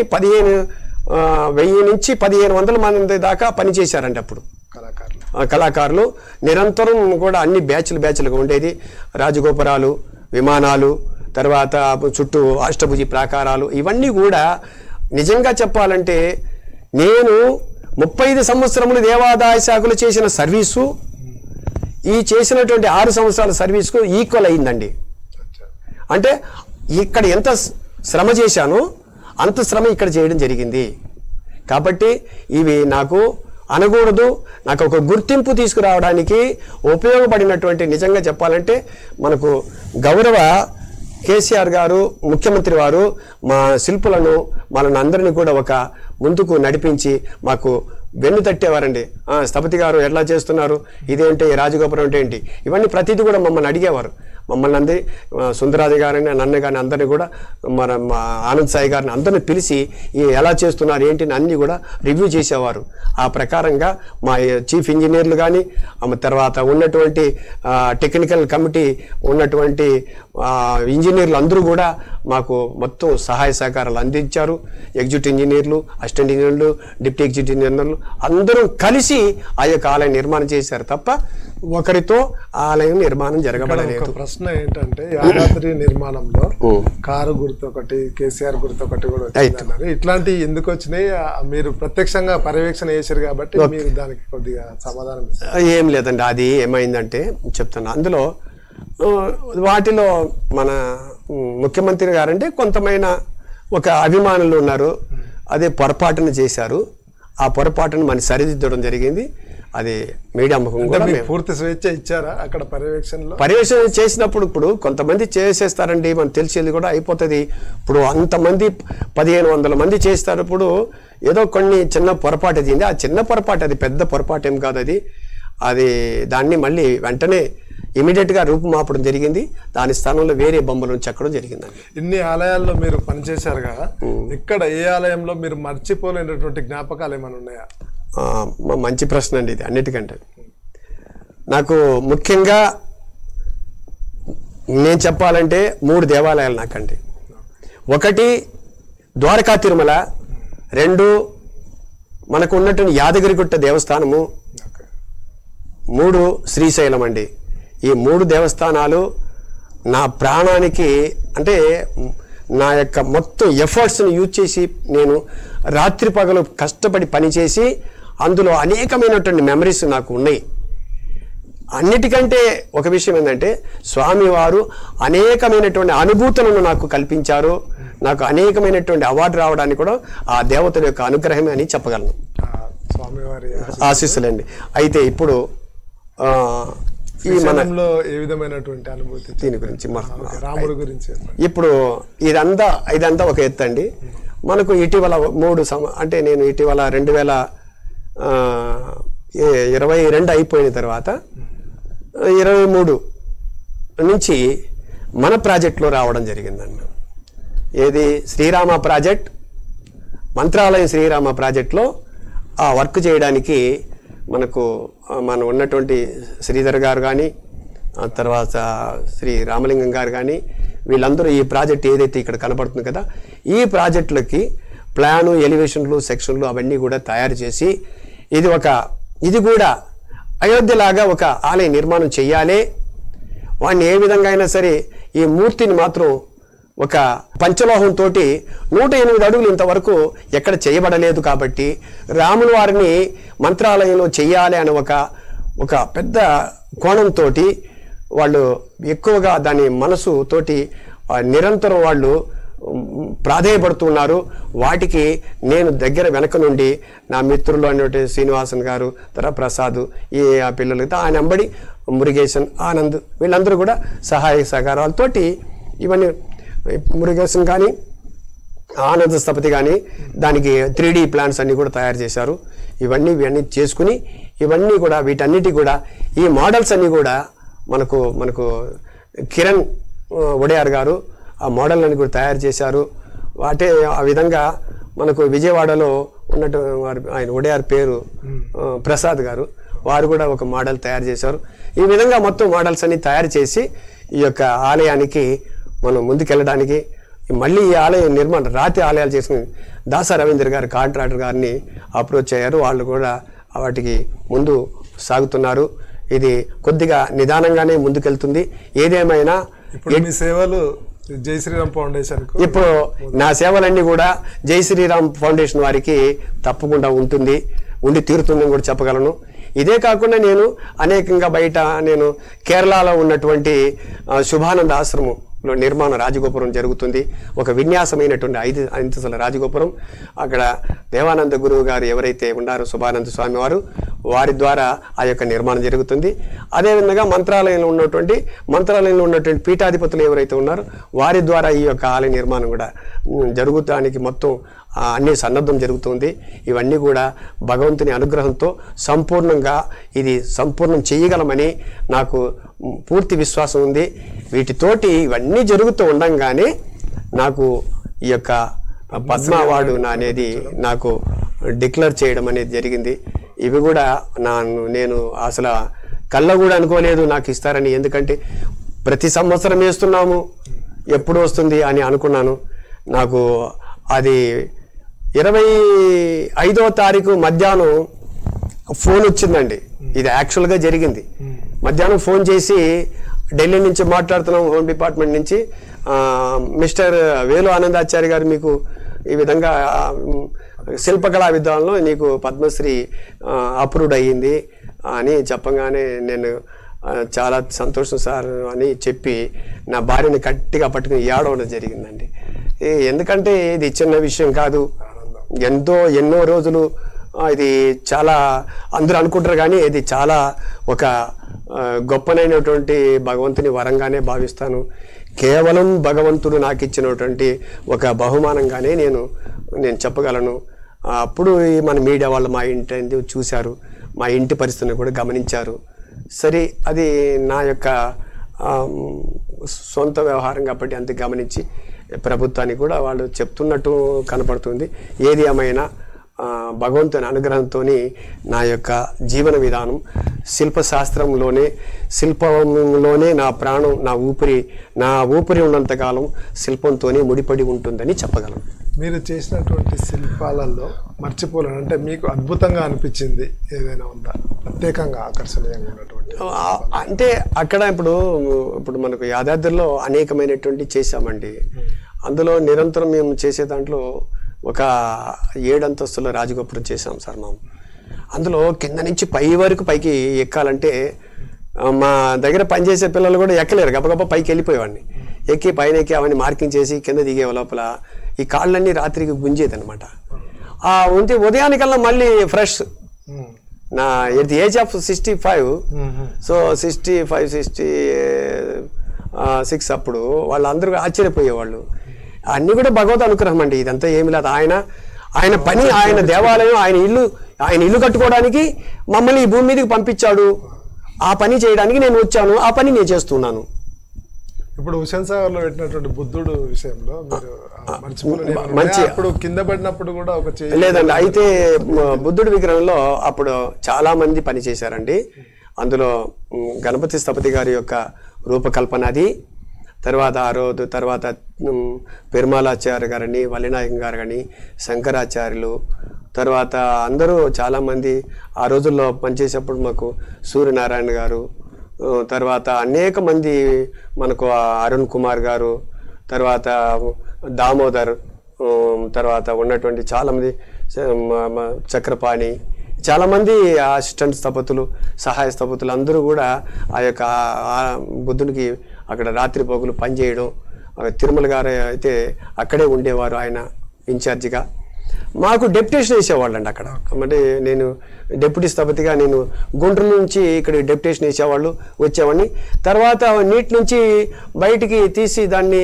1000 నుంచి 1500 మంది దాకా పనిచేశారండి. అప్పుడు కళాకారులు నిరంతరం కూడా అన్ని బ్యాచ్లుగా ఉండేది. రాజగోపురాలు, విమానాలు, తర్వాత చుట్టూ అష్టభుజి ప్రాకారాలు, ఇవన్నీ కూడా నిజంగా చెప్పాలంటే నేను 35 సంవత్సరములు దేవాదాయ శాఖలు చేసిన సర్వీసు ఈ చేసినటువంటి 6 సంవత్సరాల సర్వీస్కు ఈక్వల్ అయిందండి. అంటే ఇక్కడ ఎంత శ్రమ చేశానో అంత శ్రమ ఇక్కడ చేయడం జరిగింది. కాబట్టి ఇవి నాకు అనకూడదు, నాకు ఒక గుర్తింపు తీసుకురావడానికి ఉపయోగపడినటువంటి, నిజంగా చెప్పాలంటే మనకు గౌరవ కేసీఆర్ గారు ముఖ్యమంత్రి వారు మా శిల్పులను మనల్ని అందరినీ కూడా ఒక ముందుకు నడిపించి మాకు వెన్ను తట్టేవారండి. స్థపతి గారు ఎట్లా చేస్తున్నారు, ఇదేంటి రాజగోపురం అంటే ఏంటి, ఇవన్నీ ప్రతిదీ కూడా మమ్మల్ని అడిగేవారు. మమ్మల్ని అందరి సుందరరాజు గారిని, నన్ను కానీ అందరినీ కూడా మా ఆనంద్ సాయి గారిని అందరిని పిలిచి ఎలా చేస్తున్నారు ఏంటి అన్నీ కూడా రివ్యూ చేసేవారు. ఆ ప్రకారంగా మా చీఫ్ ఇంజనీర్లు కానీ తర్వాత ఉన్నటువంటి టెక్నికల్ కమిటీ ఉన్నటువంటి ఇంజనీర్లు అందరూ కూడా మాకు మొత్తం సహాయ సహకారాలు అందించారు. ఎగ్జిక్యూటివ్ ఇంజనీర్లు, అసిస్టెంట్ ఇంజనీర్లు, డిప్యూటీ ఎగ్జిక్యూటివ్ ఇంజనీర్లు అందరూ కలిసి ఆ యొక్క ఆలయం నిర్మాణం చేశారు తప్ప ఒకరితో ఆలయం నిర్మాణం జరగబడలేదు. ప్రశ్న ఏంటంటే యాదాద్రి నిర్మాణంలో కారు గుర్తు ఒకటి, కేసీఆర్ గుర్తు ఒకటి కూడా వచ్చిందన్నారు. ఇట్లాంటి ఎందుకు వచ్చినాయి? మీరు ప్రత్యక్షంగా పర్యవేక్షణ చేశారు కాబట్టి మీరు దానికి కొద్దిగా సమాధానం. ఏం లేదండి, అది ఏమైందంటే చెప్తాను. అందులో వాటిలో మన ముఖ్యమంత్రి గారంటే కొంతమైన ఒక అభిమానులు ఉన్నారు, అదే పొరపాటును చేశారు. ఆ పొరపాటును మనం సరిదిద్దడం జరిగింది. అది మీడియా ముఖం కూడా పూర్తి స్వేచ్ఛ ఇచ్చారా అక్కడ పర్యవేక్షణలో? పర్యవేక్షణ చేసినప్పుడు ఇప్పుడు కొంతమంది చేసేస్తారండి, మనకు తెలిసేది కూడా అయిపోతుంది. ఇప్పుడు అంతమంది 1500 మంది చేస్తారు. ఇప్పుడు ఏదో కొన్ని చిన్న పొరపాటు అయింది. ఆ చిన్న పొరపాటు, అది పెద్ద పొరపాటు ఏం కాదు. అది దాన్ని మళ్ళీ వెంటనే ఇమీడియట్గా రూపుమాపడం జరిగింది. దాని స్థానంలో వేరే బొమ్మలను చెక్కడం జరిగిందండి. ఇన్ని ఆలయాల్లో మీరు పనిచేశారు కదా, ఇక్కడ ఏ ఆలయంలో మీరు మర్చిపోలేనటువంటి జ్ఞాపకాలు ఏమైనా ఉన్నాయా? మంచి ప్రశ్న అండి ఇది. అన్నిటికంటే నాకు ముఖ్యంగా నేను చెప్పాలంటే 3 దేవాలయాలు నాకండి. ఒకటి ద్వారకా తిరుమల, 2 మనకు ఉన్నటువంటి యాదగిరిగుట్ట దేవస్థానము, 3 శ్రీశైలం అండి. ఈ 3 దేవస్థానాలు నా ప్రాణానికి, అంటే నా యొక్క మొత్తం ఎఫర్ట్స్ని యూజ్ చేసి నేను రాత్రి పగలు కష్టపడి పనిచేసి అందులో అనేకమైనటువంటి మెమరీస్ నాకు ఉన్నాయి. అన్నిటికంటే ఒక విషయం ఏంటంటే స్వామివారు అనేకమైనటువంటి అనుభూతులను నాకు కల్పించారు. నాకు అనేకమైనటువంటి అవార్డు రావడానికి కూడా ఆ దేవతల యొక్క అనుగ్రహమే అని చెప్పగలను. స్వామివారి ఆశీస్సులండి. అయితే ఇప్పుడు ఈ మన ఏ విధమైనటువంటి అనుభూతి దీని గురించి రాముడి గురించి ఇప్పుడు ఇదంతా ఒక ఎత్తు అండి. మనకు ఇటీవల అంటే నేను ఇటీవల 2022 అయిపోయిన తర్వాత 23 నుంచి మన ప్రాజెక్టులో రావడం జరిగిందండి. ఏది శ్రీరామ ప్రాజెక్ట్, మంత్రాలయం శ్రీరామ ప్రాజెక్టులో ఆ వర్క్ చేయడానికి మన ఉన్నటువంటి శ్రీధర్ గారు కానీ, తర్వాత శ్రీ రామలింగం గారు కానీ, వీళ్ళందరూ ఈ ప్రాజెక్ట్ ఏదైతే ఇక్కడ కనపడుతుంది కదా, ఈ ప్రాజెక్టులకి ప్లాను, ఎలివేషన్లు, సెక్షన్లు అవన్నీ కూడా తయారు చేసి ఇది కూడా అయోధ్యలాగా ఒక ఆలయ నిర్మాణం చెయ్యాలి. వాడిని ఏ విధంగా అయినా సరే ఈ మూర్తిని మాత్రం ఒక పంచలోహంతో 108 అడుగులు ఇంతవరకు ఎక్కడ చేయబడలేదు కాబట్టి రాముల వారిని మంత్రాలయంలో చెయ్యాలి అని ఒక పెద్ద కోణంతో వాళ్ళు ఎక్కువగా దాని మనసుతోటి నిరంతరం వాళ్ళు ప్రాధేయపడుతున్నారు. వాటికి నేను వెనక నుండి నా మిత్రులు అనేటువంటి శ్రీనివాసన్ గారు, ప్రసాద్, ఆ పిల్లలతో ఆయన అంబడి మురుగేశన్, ఆనంద్, వీళ్ళందరూ కూడా సహాయ సహకారాలతోటి ఇవన్నీ మురుగేశన్ కానీ, ఆనంద్ స్థపతి కానీ దానికి 3D ప్లాన్స్ అన్నీ కూడా తయారు చేశారు. ఇవన్నీ చేసుకుని వీటన్నిటి కూడా ఈ మోడల్స్ అన్నీ కూడా మనకు కిరణ్ ఒడయార్ గారు ఆ మోడల్ అని కూడా తయారు చేశారు. ఆ విధంగా మనకు విజయవాడలో ఉన్నట్టు ఆయన ఒడయార్ పేరు ప్రసాద్ గారు, వారు కూడా ఒక మోడల్ తయారు చేశారు. ఈ విధంగా మొత్తం మోడల్స్ అన్ని తయారు చేసి ఈ యొక్క ఆలయానికి మనం ముందుకెళ్ళడానికి మళ్ళీ ఈ ఆలయ నిర్మాణం రాతి ఆలయాలు చేసిన దాస రవీంద్ర గారు కాంట్రాక్టర్ గారిని అప్రోచ్ అయ్యారు. వాళ్ళు కూడా వాటికి ముందు సాగుతున్నారు. ఇది కొద్దిగా నిదానంగానే ముందుకెళ్తుంది. ఏదేమైనా మీ సేవలు జై శ్రీరామ్ ఫౌండేషన్, ఇప్పుడు నా సేవలన్నీ కూడా జై శ్రీరామ్ ఫౌండేషన్ వారికి తప్పకుండా ఉండి తీరుతుందని కూడా చెప్పగలను. ఇదే కాకుండా నేను అనేకంగా బయట కేరళలో ఉన్నటువంటి శుభానంద ఆశ్రమం నిర్మాణ రాజగోపురం జరుగుతుంది. ఒక విన్యాసమైనటువంటి 5 అంతస్తుల రాజగోపురం. అక్కడ దేవానంద గురువు గారు ఎవరైతే ఉన్నారో శుభానంద స్వామి వారు, వారి ద్వారా ఆ యొక్క నిర్మాణం జరుగుతుంది. అదేవిధంగా మంత్రాలయంలో ఉన్నటువంటి పీఠాధిపతులు ఎవరైతే ఉన్నారో వారి ద్వారా ఈ యొక్క ఆలయ నిర్మాణం కూడా జరుగుతానికి మొత్తం అన్ని సన్నద్ధం జరుగుతుంది. ఇవన్నీ కూడా భగవంతుని అనుగ్రహంతో సంపూర్ణం చేయగలమని నాకు పూర్తి విశ్వాసం ఉంది. వీటితోటి ఇవన్నీ జరుగుతూ ఉండంగానే నాకు ఈ యొక్క పద్మ అవార్డు అనేది నాకు డిక్లేర్ చేయడం అనేది జరిగింది. ఇవి కూడా నేను అసలు కళ్ళ కూడా అనుకోలేదు నాకు ఇస్తారని. ఎందుకంటే ప్రతి సంవత్సరం వేస్తున్నాము, ఎప్పుడు వస్తుంది అని అనుకున్నాను. నాకు అది 25వ తారీఖు మధ్యాహ్నం ఫోన్ వచ్చిందండి. ఇది యాక్చువల్గా జరిగింది. మధ్యాహ్నం ఫోన్ చేసి ఢిల్లీ నుంచి మాట్లాడుతున్నాం, హోమ్ డిపార్ట్మెంట్ నుంచి, మిస్టర్ వేలు ఆనందాచారి గారు మీకు ఈ విధంగా శిల్పకళా విద్వాంలో నీకు పద్మశ్రీ అప్రూవ్డ్ అయ్యింది అని చెప్పగానే నేను చాలా సంతోషం సార్ అని చెప్పి నా భార్యని గట్టిగా పట్టుకుని ఏడవడం జరిగిందండి. ఎందుకంటే ఇది చిన్న విషయం కాదు. ఎన్నో రోజులు ఇది చాలా అందరూ అనుకుంటారు, కానీ ఇది చాలా ఒక గొప్పనైనటువంటి భగవంతుని వరంగానే భావిస్తాను. కేవలం భగవంతుడు నాకు ఇచ్చినటువంటి ఒక బహుమానంగానే నేను చెప్పగలను. అప్పుడు మన మీడియా వాళ్ళు మా ఇంటి చూశారు, మా ఇంటి పరిస్థితిని కూడా గమనించారు. సరే, అది నా యొక్క సొంత వ్యవహారం కాబట్టి అంతే గమనించి ప్రభుత్వానికి కూడా వాళ్ళు చెప్తున్నట్టు కనపడుతుంది. ఏది ఏమైనా భగవంతుని అనుగ్రహంతో నా యొక్క జీవన విధానం శిల్పంలోనే నా ప్రాణం, నా ఊపిరి ఉన్నంతకాలం శిల్పంతోనే ముడిపడి ఉంటుందని చెప్పగలను. మీరు చేసినటువంటి శిల్పాలలో మర్చిపోలేను అంటే మీకు అద్భుతంగా అనిపించింది ఏదైనా ఉందా, ప్రత్యేకంగా ఆకర్షణీయంగా ఉన్నటువంటి? అంటే అక్కడ ఇప్పుడు మనకు యాదాద్రిలో అనేకమైనటువంటి చేశామండి. అందులో నిరంతరం మేము చేసే దాంట్లో ఒక 7 అంతస్తుల రాజగోపురం చేసాం సార్ మేము. అందులో కింద నుంచి పైకి ఎక్కాలంటే మా దగ్గర పనిచేసే పిల్లలు కూడా ఎక్కలేరు, గబగబా పైకి వెళ్ళిపోయేవాడిని. పైన ఎక్కి అవన్నీ మార్కింగ్ చేసి కింద దిగే లోపల ఈ కాళ్ళన్నీ రాత్రికి గుంజేది అనమాట. ఉదయానికల్లా మళ్ళీ fresh at the age of 65, so 65-66 అప్పుడు వాళ్ళందరూ ఆశ్చర్యపోయేవాళ్ళు. అన్నీ కూడా భగవత్ అనుగ్రహం అండి, ఇదంతా ఏమి లేదు. ఆయన పని, ఆయన దేవాలయం, ఆయన ఇల్లు కట్టుకోవడానికి మమ్మల్ని ఈ భూమి మీదకి పంపించాడు. ఆ పని చేయడానికి నేను వచ్చాను, ఆ పని నేను చేస్తున్నాను. ఇప్పుడు హుస్సేన్ సాగర్ లో పెట్టినటువంటి బుద్ధుడు విషయంలో మంచి అప్పుడు కింద పడినప్పుడు కూడా ఒక లేదండి. అయితే బుద్ధుడి విగ్రహంలో అప్పుడు చాలా మంది పని చేశారండి. అందులో గణపతి స్థపతి గారి యొక్క రూపకల్పన అది. తర్వాత తర్వాత పెరుమాలాచార్య గారని, వల్లినాయకం గారు కానీ, శంకరాచార్యులు, తర్వాత అందరూ చాలామంది ఆ రోజుల్లో పనిచేసేప్పుడు మాకు సూర్యనారాయణ గారు, తర్వాత అనేక మంది మనకు అరుణ్ కుమార్ గారు, తర్వాత దామోదర్, తర్వాత ఉన్నటువంటి చాలామంది చక్రపాణి, చాలామంది అసిస్టెంట్ స్థపతులు, సహాయ స్థపతులు అందరూ కూడా ఆ యొక్క బుద్ధునికి అక్కడ రాత్రి పోగులు పనిచేయడం. తిరుమల గారు అయితే అక్కడే ఉండేవారు, ఆయన ఇన్ఛార్జిగా. మాకు డెప్యుటేషన్ వేసేవాళ్ళండి అక్కడ. అంటే నేను డెప్యూటీ స్థపతిగా నేను గుంటూరు నుంచి ఇక్కడ డెప్యుటేషన్ వేసేవాళ్ళు, వచ్చేవాడిని. తర్వాత నీటి నుంచి బయటికి తీసి దాన్ని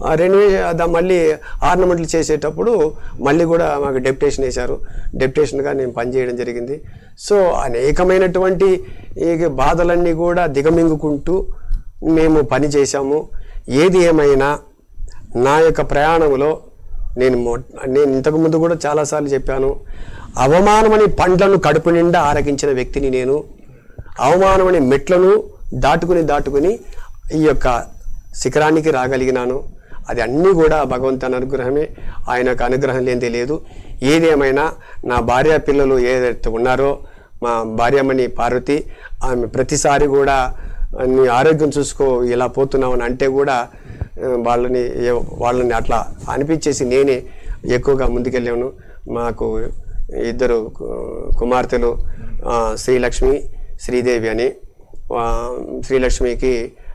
మళ్ళీ ఆర్నమెంట్లు చేసేటప్పుడు మళ్ళీ కూడా మాకు డెప్యుటేషన్ వేశారు. డెప్యుటేషన్గా నేను పనిచేయడం జరిగింది. సో అనేకమైనటువంటి ఈ బాధలన్నీ కూడా దిగమింగుకుంటూ మేము పని చేశాము. ఏది ఏమైనా నా యొక్క ప్రయాణంలో నేను ఇంతకుముందు కూడా చాలాసార్లు చెప్పాను, అవమానమని పండ్లను కడుపు నిండా ఆరగించిన వ్యక్తిని నేను. అవమానమని మెట్లను దాటుకుని ఈ యొక్క శిఖరానికి రాగలిగినాను. అది అన్నీ కూడా భగవంతుని అనుగ్రహమే, ఆయన యొక్క అనుగ్రహం లేనిదే లేదు. ఏదేమైనా నా భార్య పిల్లలు ఏదైతే ఉన్నారో, మా భార్యమణి పార్వతి, ఆమె ప్రతిసారి కూడా నీ ఆరోగ్యం చూసుకో ఇలా పోతున్నామని అంటే కూడా వాళ్ళని అట్లా అనిపించేసి నేనే ఎక్కువగా ముందుకెళ్ళాను. మాకు 2 కుమార్తెలు, శ్రీలక్ష్మి, శ్రీదేవి అని. శ్రీలక్ష్మికి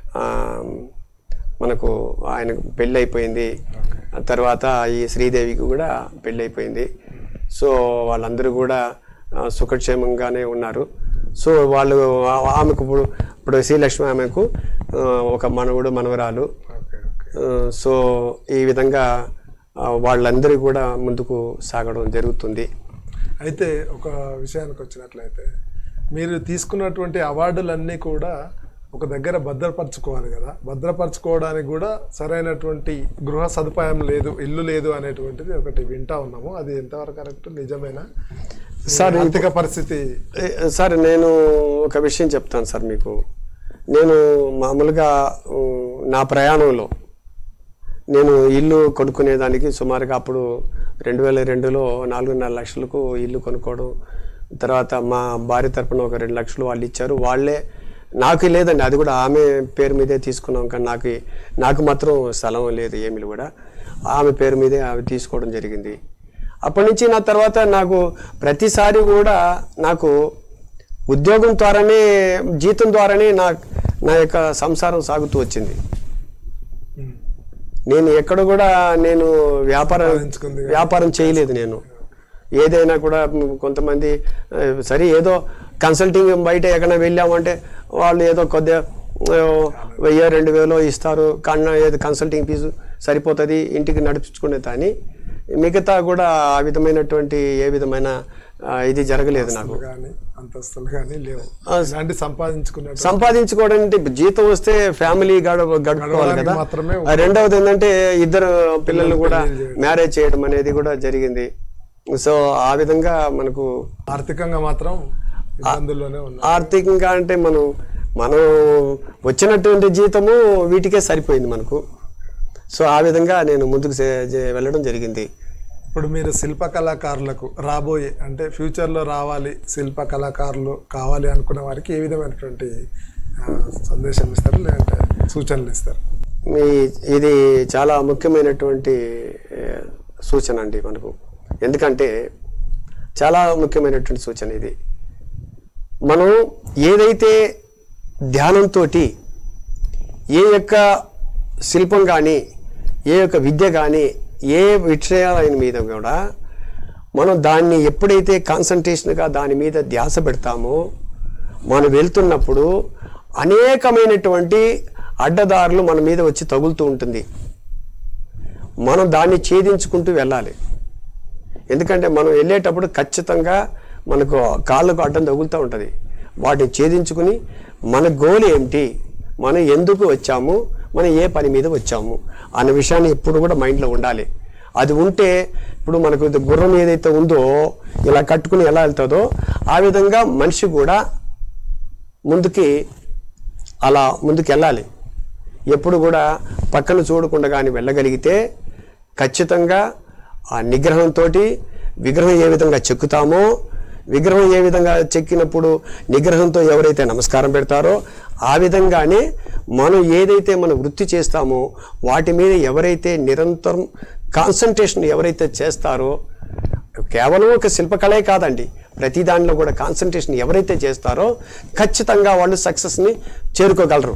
మనకు ఆయనకు పెళ్ళి అయిపోయింది. తర్వాత ఈ శ్రీదేవికి కూడా పెళ్ళి అయిపోయింది. సో వాళ్ళందరూ కూడా సుఖక్షేమంగానే ఉన్నారు. సో వాళ్ళు ఆమెకు ఇప్పుడు శ్రీలక్ష్మి ఆమెకు ఒక మనవడు మనవరాలు. సో ఈ విధంగా వాళ్ళందరూ కూడా ముందుకు సాగడం జరుగుతుంది. అయితే ఒక విషయానికి వచ్చినట్లయితే మీరు తీసుకున్నటువంటి అవార్డులన్నీ కూడా ఒక దగ్గర భద్రపరచుకోవాలి కదా. భద్రపరచుకోవడానికి కూడా సరైనటువంటి గృహ సదుపాయం లేదు, ఇల్లు లేదు అనేటువంటిది ఒకటి వింటా ఉన్నాము. అది ఎంతవరకు కరెక్ట్, నిజమేనా సార్? ఆర్థిక పరిస్థితి సార్ నేను ఒక విషయం చెప్తాను సార్ మీకు. నేను మామూలుగా నా ప్రయాణంలో నేను ఇల్లు కొనుక్కునేదానికి సుమారుగా అప్పుడు 2002లో 4.5 లక్షలకు ఇల్లు కొనుక్కోవడం. తర్వాత మా భార్య తరపున ఒక 2 లక్షలు వాళ్ళు ఇచ్చారు. వాళ్ళే, నాకు లేదండి, అది కూడా ఆమె పేరు మీదే తీసుకున్నాం. కానీ నాకు మాత్రం స్థలం లేదు, ఏమీ కూడా ఆమె పేరు మీదే అవి తీసుకోవడం జరిగింది. అప్పటి నుంచి నా తర్వాత నాకు ప్రతిసారి కూడా నాకు ఉద్యోగం ద్వారానే, జీతం ద్వారానే నా యొక్క సంసారం సాగుతూ వచ్చింది. నేను ఎక్కడ కూడా నేను వ్యాపారం చేయలేదు. నేను ఏదైనా కూడా కొంతమంది సరే ఏదో కన్సల్టింగ్ బయట ఎక్కడైనా వెళ్ళామంటే వాళ్ళు ఏదో కొద్దిగా 1000-2000 ఇస్తారు, కన్నా ఏదో కన్సల్టింగ్ ఫీజు సరిపోతుంది, ఇంటికి నడిపించుకునే కానీ మిగతా కూడా ఆ విధమైనటువంటి ఏ విధమైన ఇది జరగలేదు నాకు. సంపాదించుకోవడం అంటే జీతం వస్తే ఫ్యామిలీ గడుపుకోవాలి కదా. రెండవది ఏంటంటే 2 పిల్లలు కూడా మ్యారేజ్ చేయడం అనేది కూడా జరిగింది. సో ఆ విధంగా మనకు ఆర్థికంగా మాత్రం ఆర్థికంగా అంటే మనం వచ్చినటువంటి జీతము వీటికే సరిపోయింది మనకు. సో ఆ విధంగా నేను ముందుకు వెళ్ళడం జరిగింది. ఇప్పుడు మీరు శిల్ప కళాకారులకు రాబోయే, అంటే ఫ్యూచర్లో రావాలి శిల్ప కళాకారులు కావాలి అనుకున్న వారికి ఏ విధమైనటువంటి సందేశం ఇస్తారు, లేదంటే సూచనలు ఇస్తారు? ఇది చాలా ముఖ్యమైనటువంటి సూచన అండి మనకు. ఎందుకంటే చాలా ముఖ్యమైనటువంటి సూచన ఇది. మనం ఏదైతే ధ్యానంతో ఏ యొక్క శిల్పం కానీ, ఏ యొక్క విద్య కానీ, ఏ విషయాలైన మీద కూడా మనం దాన్ని ఎప్పుడైతే కాన్సన్ట్రేషన్గా దాని మీద ధ్యాస పెడతామో మనం వెళ్తున్నప్పుడు అనేకమైనటువంటి అడ్డదారులు మన మీద వచ్చి తగులుతూ ఉంటుంది. మనం దాన్ని ఛేదించుకుంటూ వెళ్ళాలి. ఎందుకంటే మనం వెళ్ళేటప్పుడు ఖచ్చితంగా మనకు కాళ్ళకు అడ్డం తగులుతూ ఉంటుంది. వాటిని ఛేదించుకుని మన గోల్ ఏమిటి, మనం ఎందుకు వచ్చాము, మనం ఏ పని మీద వచ్చాము అన్న విషయాన్ని ఎప్పుడు కూడా మైండ్లో ఉండాలి. అది ఉంటే ఇప్పుడు మనకు గుర్రం ఏదైతే ఉందో ఇలా కట్టుకుని ఎలా వెళ్తుందో ఆ విధంగా మనిషి కూడా ముందుకు వెళ్ళాలి. ఎప్పుడు కూడా పక్కన చూడకుండా కానీ వెళ్ళగలిగితే ఖచ్చితంగా ఆ నిగ్రహంతో విగ్రహం ఏ విధంగా చెక్కుతామో, విగ్రహం ఏ విధంగా చెక్కినప్పుడు నిగ్రహంతో ఎవరైతే నమస్కారం పెడతారో ఆ విధంగానే మనం ఏదైతే మనం వృత్తి చేస్తామో వాటి మీద ఎవరైతే నిరంతరం కాన్సన్ట్రేషన్ ఎవరైతే చేస్తారో, కేవలం ఒక శిల్పకళే కాదండి, ప్రతి దానిలో కూడా కాన్సన్ట్రేషన్ ఎవరైతే చేస్తారో ఖచ్చితంగా వాళ్ళు సక్సెస్ని చేరుకోగలరు.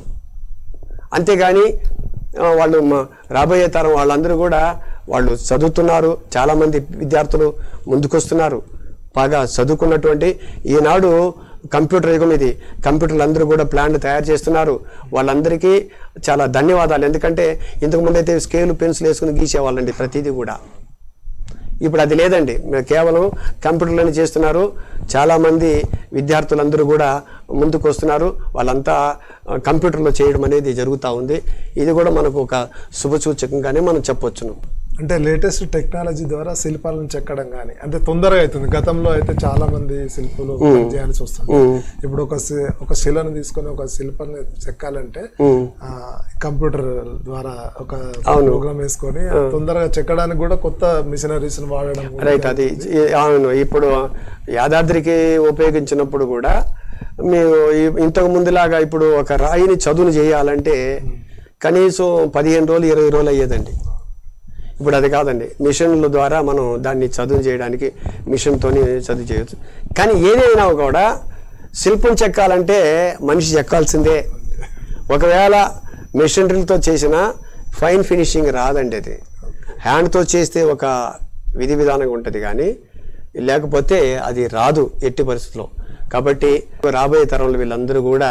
అంతేగాని వాళ్ళు రాబోయే తరం వాళ్ళందరూ కూడా వాళ్ళు చదువుతున్నారు, చాలామంది విద్యార్థులు ముందుకొస్తున్నారు బాగా చదువుకున్నటువంటి. ఈనాడు కంప్యూటర్ యుగం ఇది, కంప్యూటర్లు అందరూ కూడా ప్లాన్లు తయారు చేస్తున్నారు. వాళ్ళందరికీ చాలా ధన్యవాదాలు. ఎందుకంటే ఇంతకుముందు అయితే స్కేలు పెన్సిల్ వేసుకుని గీసేవాళ్ళండి ప్రతిదీ కూడా. ఇప్పుడు అది లేదండి, కేవలం కంప్యూటర్లను చేస్తున్నారు. చాలామంది విద్యార్థులందరూ కూడా ముందుకు వస్తున్నారు. వాళ్ళంతా కంప్యూటర్లో చేయడం అనేది జరుగుతూ ఉంది. ఇది కూడా మనకు ఒక శుభసూచకంగానే మనం చెప్పొచ్చును. అంటే లేటెస్ట్ టెక్నాలజీ ద్వారా శిల్పాలను చెక్కడం కానీ అంటే తొందరగా అవుతుంది. గతంలో అయితే చాలా మంది శిల్పులు చేయాల్సి వస్తుంది. ఇప్పుడు ఒక శిలను తీసుకొని ఒక శిల్పాన్ని చెక్కాలంటే కంప్యూటర్ ద్వారా ఒక ప్రోగ్రామ్ వేసుకొని తొందరగా చెక్కడానికి కూడా కొత్త మిషనరీస్ వాడడం. రైట్, అది అవును. ఇప్పుడు యాదాద్రికి ఉపయోగించినప్పుడు కూడా మేము ఇంతకు ముందులాగా ఇప్పుడు ఒక రాయిని చదును చేయాలంటే కనీసం 15 రోజులు 20 రోజులు అయ్యేదండి. ఇప్పుడు అది కాదండి, మిషన్ల ద్వారా మనం దాన్ని చదువు చేయడానికి మిషన్తో చదువు చేయవచ్చు. కానీ ఏదైనా కూడా శిల్పం చెక్కాలంటే మనిషి చెక్కాల్సిందే. ఒకవేళ మిషనరీలతో చేసిన ఫైన్ ఫినిషింగ్ రాదండి. అది హ్యాండ్తో చేస్తే ఒక విధి విధానంగా ఉంటుంది, కానీ లేకపోతే అది రాదు ఎట్టి పరిస్థితుల్లో. కాబట్టి రాబోయే తరంలో వీళ్ళందరూ కూడా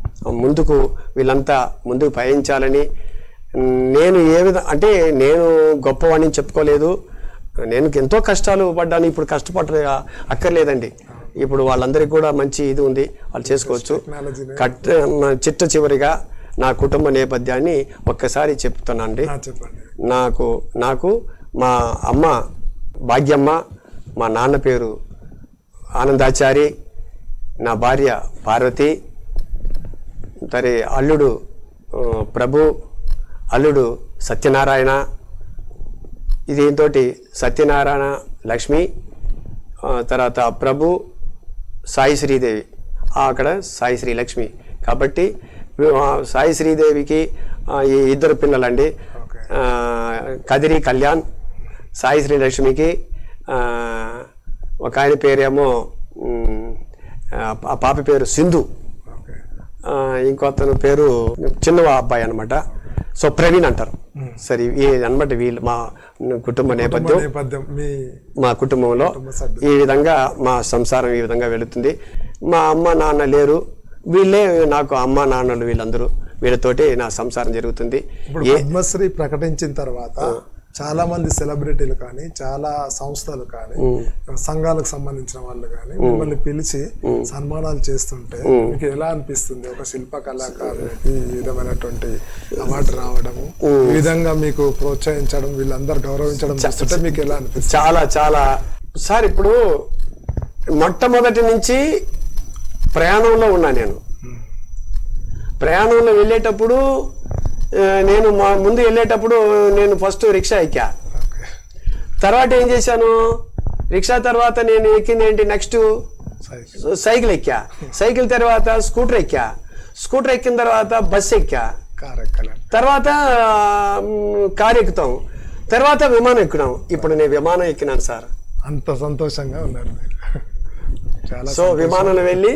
వీళ్ళంతా ముందుకు పయనించాలని. నేను అంటే నేను గొప్పవాడిని చెప్పుకోలేదు, నేను ఎంతో కష్టాలు పడ్డాను. ఇప్పుడు అక్కర్లేదండి. ఇప్పుడు వాళ్ళందరికీ కూడా మంచి ఇది ఉంది, వాళ్ళు చేసుకోవచ్చు. చిట్ట చివరిగా నా కుటుంబ నేపథ్యాన్ని ఒక్కసారి చెప్తానండి. నాకు మా అమ్మ భాగ్యమ్మ, మా నాన్న పేరు ఆనందాచారి, నా భార్య పార్వతి, తరి అల్లుడు ప్రభు, అల్లుడు సత్యనారాయణ, దీంతో సత్యనారాయణ లక్ష్మి, తర్వాత ప్రభు సాయి శ్రీదేవి, అక్కడ సాయి శ్రీ లక్ష్మి. కాబట్టి సాయి శ్రీదేవికి ఈ 2 పిల్లలండి, కదిరి కళ్యాణ్. సాయి శ్రీ లక్ష్మికి ఒక ఆయన పేరేమో ఆ పాప పేరు సింధు, ఇంకొతను పేరు చిన్న అబ్బాయి అనమాట. సో ప్రవీణ్ అంటారు. సరే అనమాట వీళ్ళు మా కుటుంబ నేపథ్యం. మా కుటుంబంలో ఈ విధంగా మా సంసారం ఈ విధంగా వెళుతుంది. మా అమ్మ నాన్న లేరు, వీళ్ళే నాకు అమ్మ నాన్నలు, వీళ్ళందరూ వీళ్ళతోటి నా సంసారం జరుగుతుంది. పద్మశ్రీ ప్రకటించిన తర్వాత చాలా మంది సెలబ్రిటీలు కానీ చాలా సంస్థలు కానీ సంఘాలకు సంబంధించిన వాళ్ళు కానీ మిమ్మల్ని పిలిచి సన్మానాలు చేస్తుంటే మీకు ఎలా అనిపిస్తుంది? ఒక శిల్ప కళాకారునికి ఈ విధమైనటువంటి అవార్డు రావడము, ఈ విధంగా మీకు ప్రోత్సహించడం, వీళ్ళందరూ గౌరవించడం చేస్తుంటే మీకు ఎలా అనిపిస్తుంది? చాలా చాలా సార్, ఇప్పుడు మొట్టమొదటి నుంచి ప్రయాణంలో ఉన్నా. నేను ప్రయాణంలో వెళ్ళేటప్పుడు ముందు వెళ్ళేటప్పుడు నేను ఫస్ట్ రిక్షా ఎక్కా. తర్వాత ఏం చేశాను, రిక్షా తర్వాత నేను ఎక్కింది ఏంటి, నెక్స్ట్ సైకిల్ ఎక్కా. సైకిల్ తర్వాత స్కూటర్ ఎక్కా. స్కూటర్ ఎక్కిన తర్వాత బస్సు ఎక్కా. తర్వాత కారు ఎక్కుతాం. తర్వాత విమానం ఎక్కున్నాం. ఇప్పుడు నేను విమానం ఎక్కినాను సార్. అంత సంతోషంగా ఉన్నారు. సో విమానంలో వెళ్ళి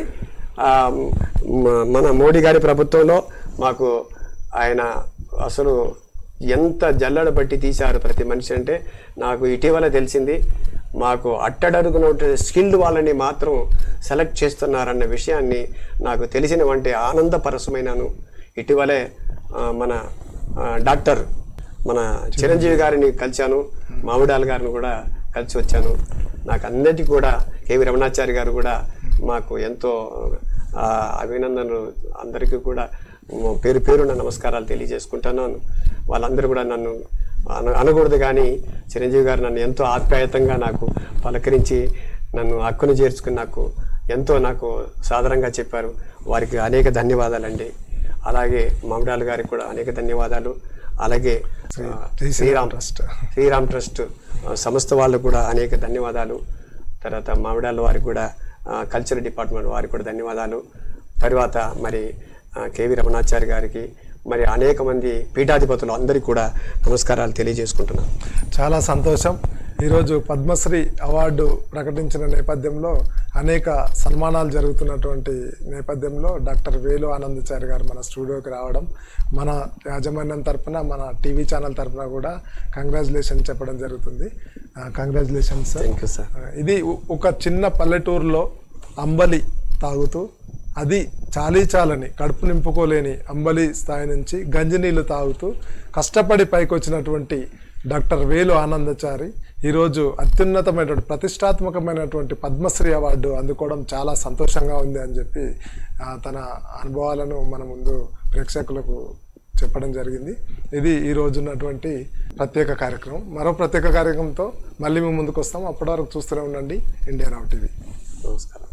మన మోడీ గారి ప్రభుత్వంలో మాకు ఆయన అసలు ఎంత జల్లడ బట్టి తీశారు ప్రతి మనిషి అంటే నాకు ఇటీవల తెలిసింది. మాకు అట్టడరుగున స్కిల్డ్ వాళ్ళని మాత్రం సెలెక్ట్ చేస్తున్నారన్న విషయాన్ని నాకు తెలిసిన వంటి ఆనందపరసమైనాను. ఇటీవలే మన డాక్టర్ మన చిరంజీవి గారిని కలిశాను, మామిడాల గారిని కూడా కలిసి వచ్చాను. నాకు అందరికీ కూడా కేవి రమణాచారి గారు కూడా మాకు ఎంతో అభినందనలు. అందరికీ కూడా పేరు పేరున నమస్కారాలు తెలియజేసుకుంటున్నాను. వాళ్ళందరూ కూడా నన్ను అనకూడదు కానీ చిరంజీవి గారు నన్ను ఎంతో ఆప్యాయతంగా నాకు పలకరించి నన్ను హక్కును చేర్చుకుని నాకు సాదరంగా చెప్పారు. వారికి అనేక ధన్యవాదాలండి. అలాగే మామిడాల గారికి కూడా అనేక ధన్యవాదాలు. అలాగే శ్రీరామ్ ట్రస్ట్ సంస్థ వాళ్ళకు కూడా అనేక ధన్యవాదాలు. తర్వాత మామిడాల వారికి కూడా కల్చరల్ డిపార్ట్మెంట్ వారికి కూడా ధన్యవాదాలు. తర్వాత మరి కేవి రమణాచారి గారికి మరి అనేక మంది పీఠాధిపతులు అందరికీ కూడా నమస్కారాలు తెలియజేసుకుంటున్నాను. చాలా సంతోషం. ఈరోజు పద్మశ్రీ అవార్డు ప్రకటించిన నేపథ్యంలో అనేక సన్మానాలు జరుగుతున్నటువంటి నేపథ్యంలో డాక్టర్ వేలు ఆనందచారి గారు మన స్టూడియోకి రావడం, మన యాజమాన్యం తరఫున మన టీవీ ఛానల్ తరఫున కూడా కంగ్రాచులేషన్ చెప్పడం జరుగుతుంది. కంగ్రాచులేషన్స్. Thank you sir. ఇది ఒక చిన్న పల్లెటూరులో అంబలి తాగుతూ అది చాలని కడుపు నింపుకోలేని అంబలి స్థాయి నుంచి గంజినీళ్ళు తాగుతూ కష్టపడి పైకి వచ్చినటువంటి డాక్టర్ వేలు ఆనందచారి ఈరోజు అత్యున్నతమైనటువంటి ప్రతిష్టాత్మకమైనటువంటి పద్మశ్రీ అవార్డు అందుకోవడం చాలా సంతోషంగా ఉంది అని చెప్పి తన అనుభవాలను మన ముందు ప్రేక్షకులకు చెప్పడం జరిగింది. ఇది ఈ రోజు ఉన్నటువంటి ప్రత్యేక కార్యక్రమం. మరో ప్రత్యేక కార్యక్రమంతో మళ్ళీ మేము ముందుకు వస్తాం. అప్పటి వరకు చూస్తూనే ఉండండి ఇండియా నౌ టీవీ. నమస్కారం.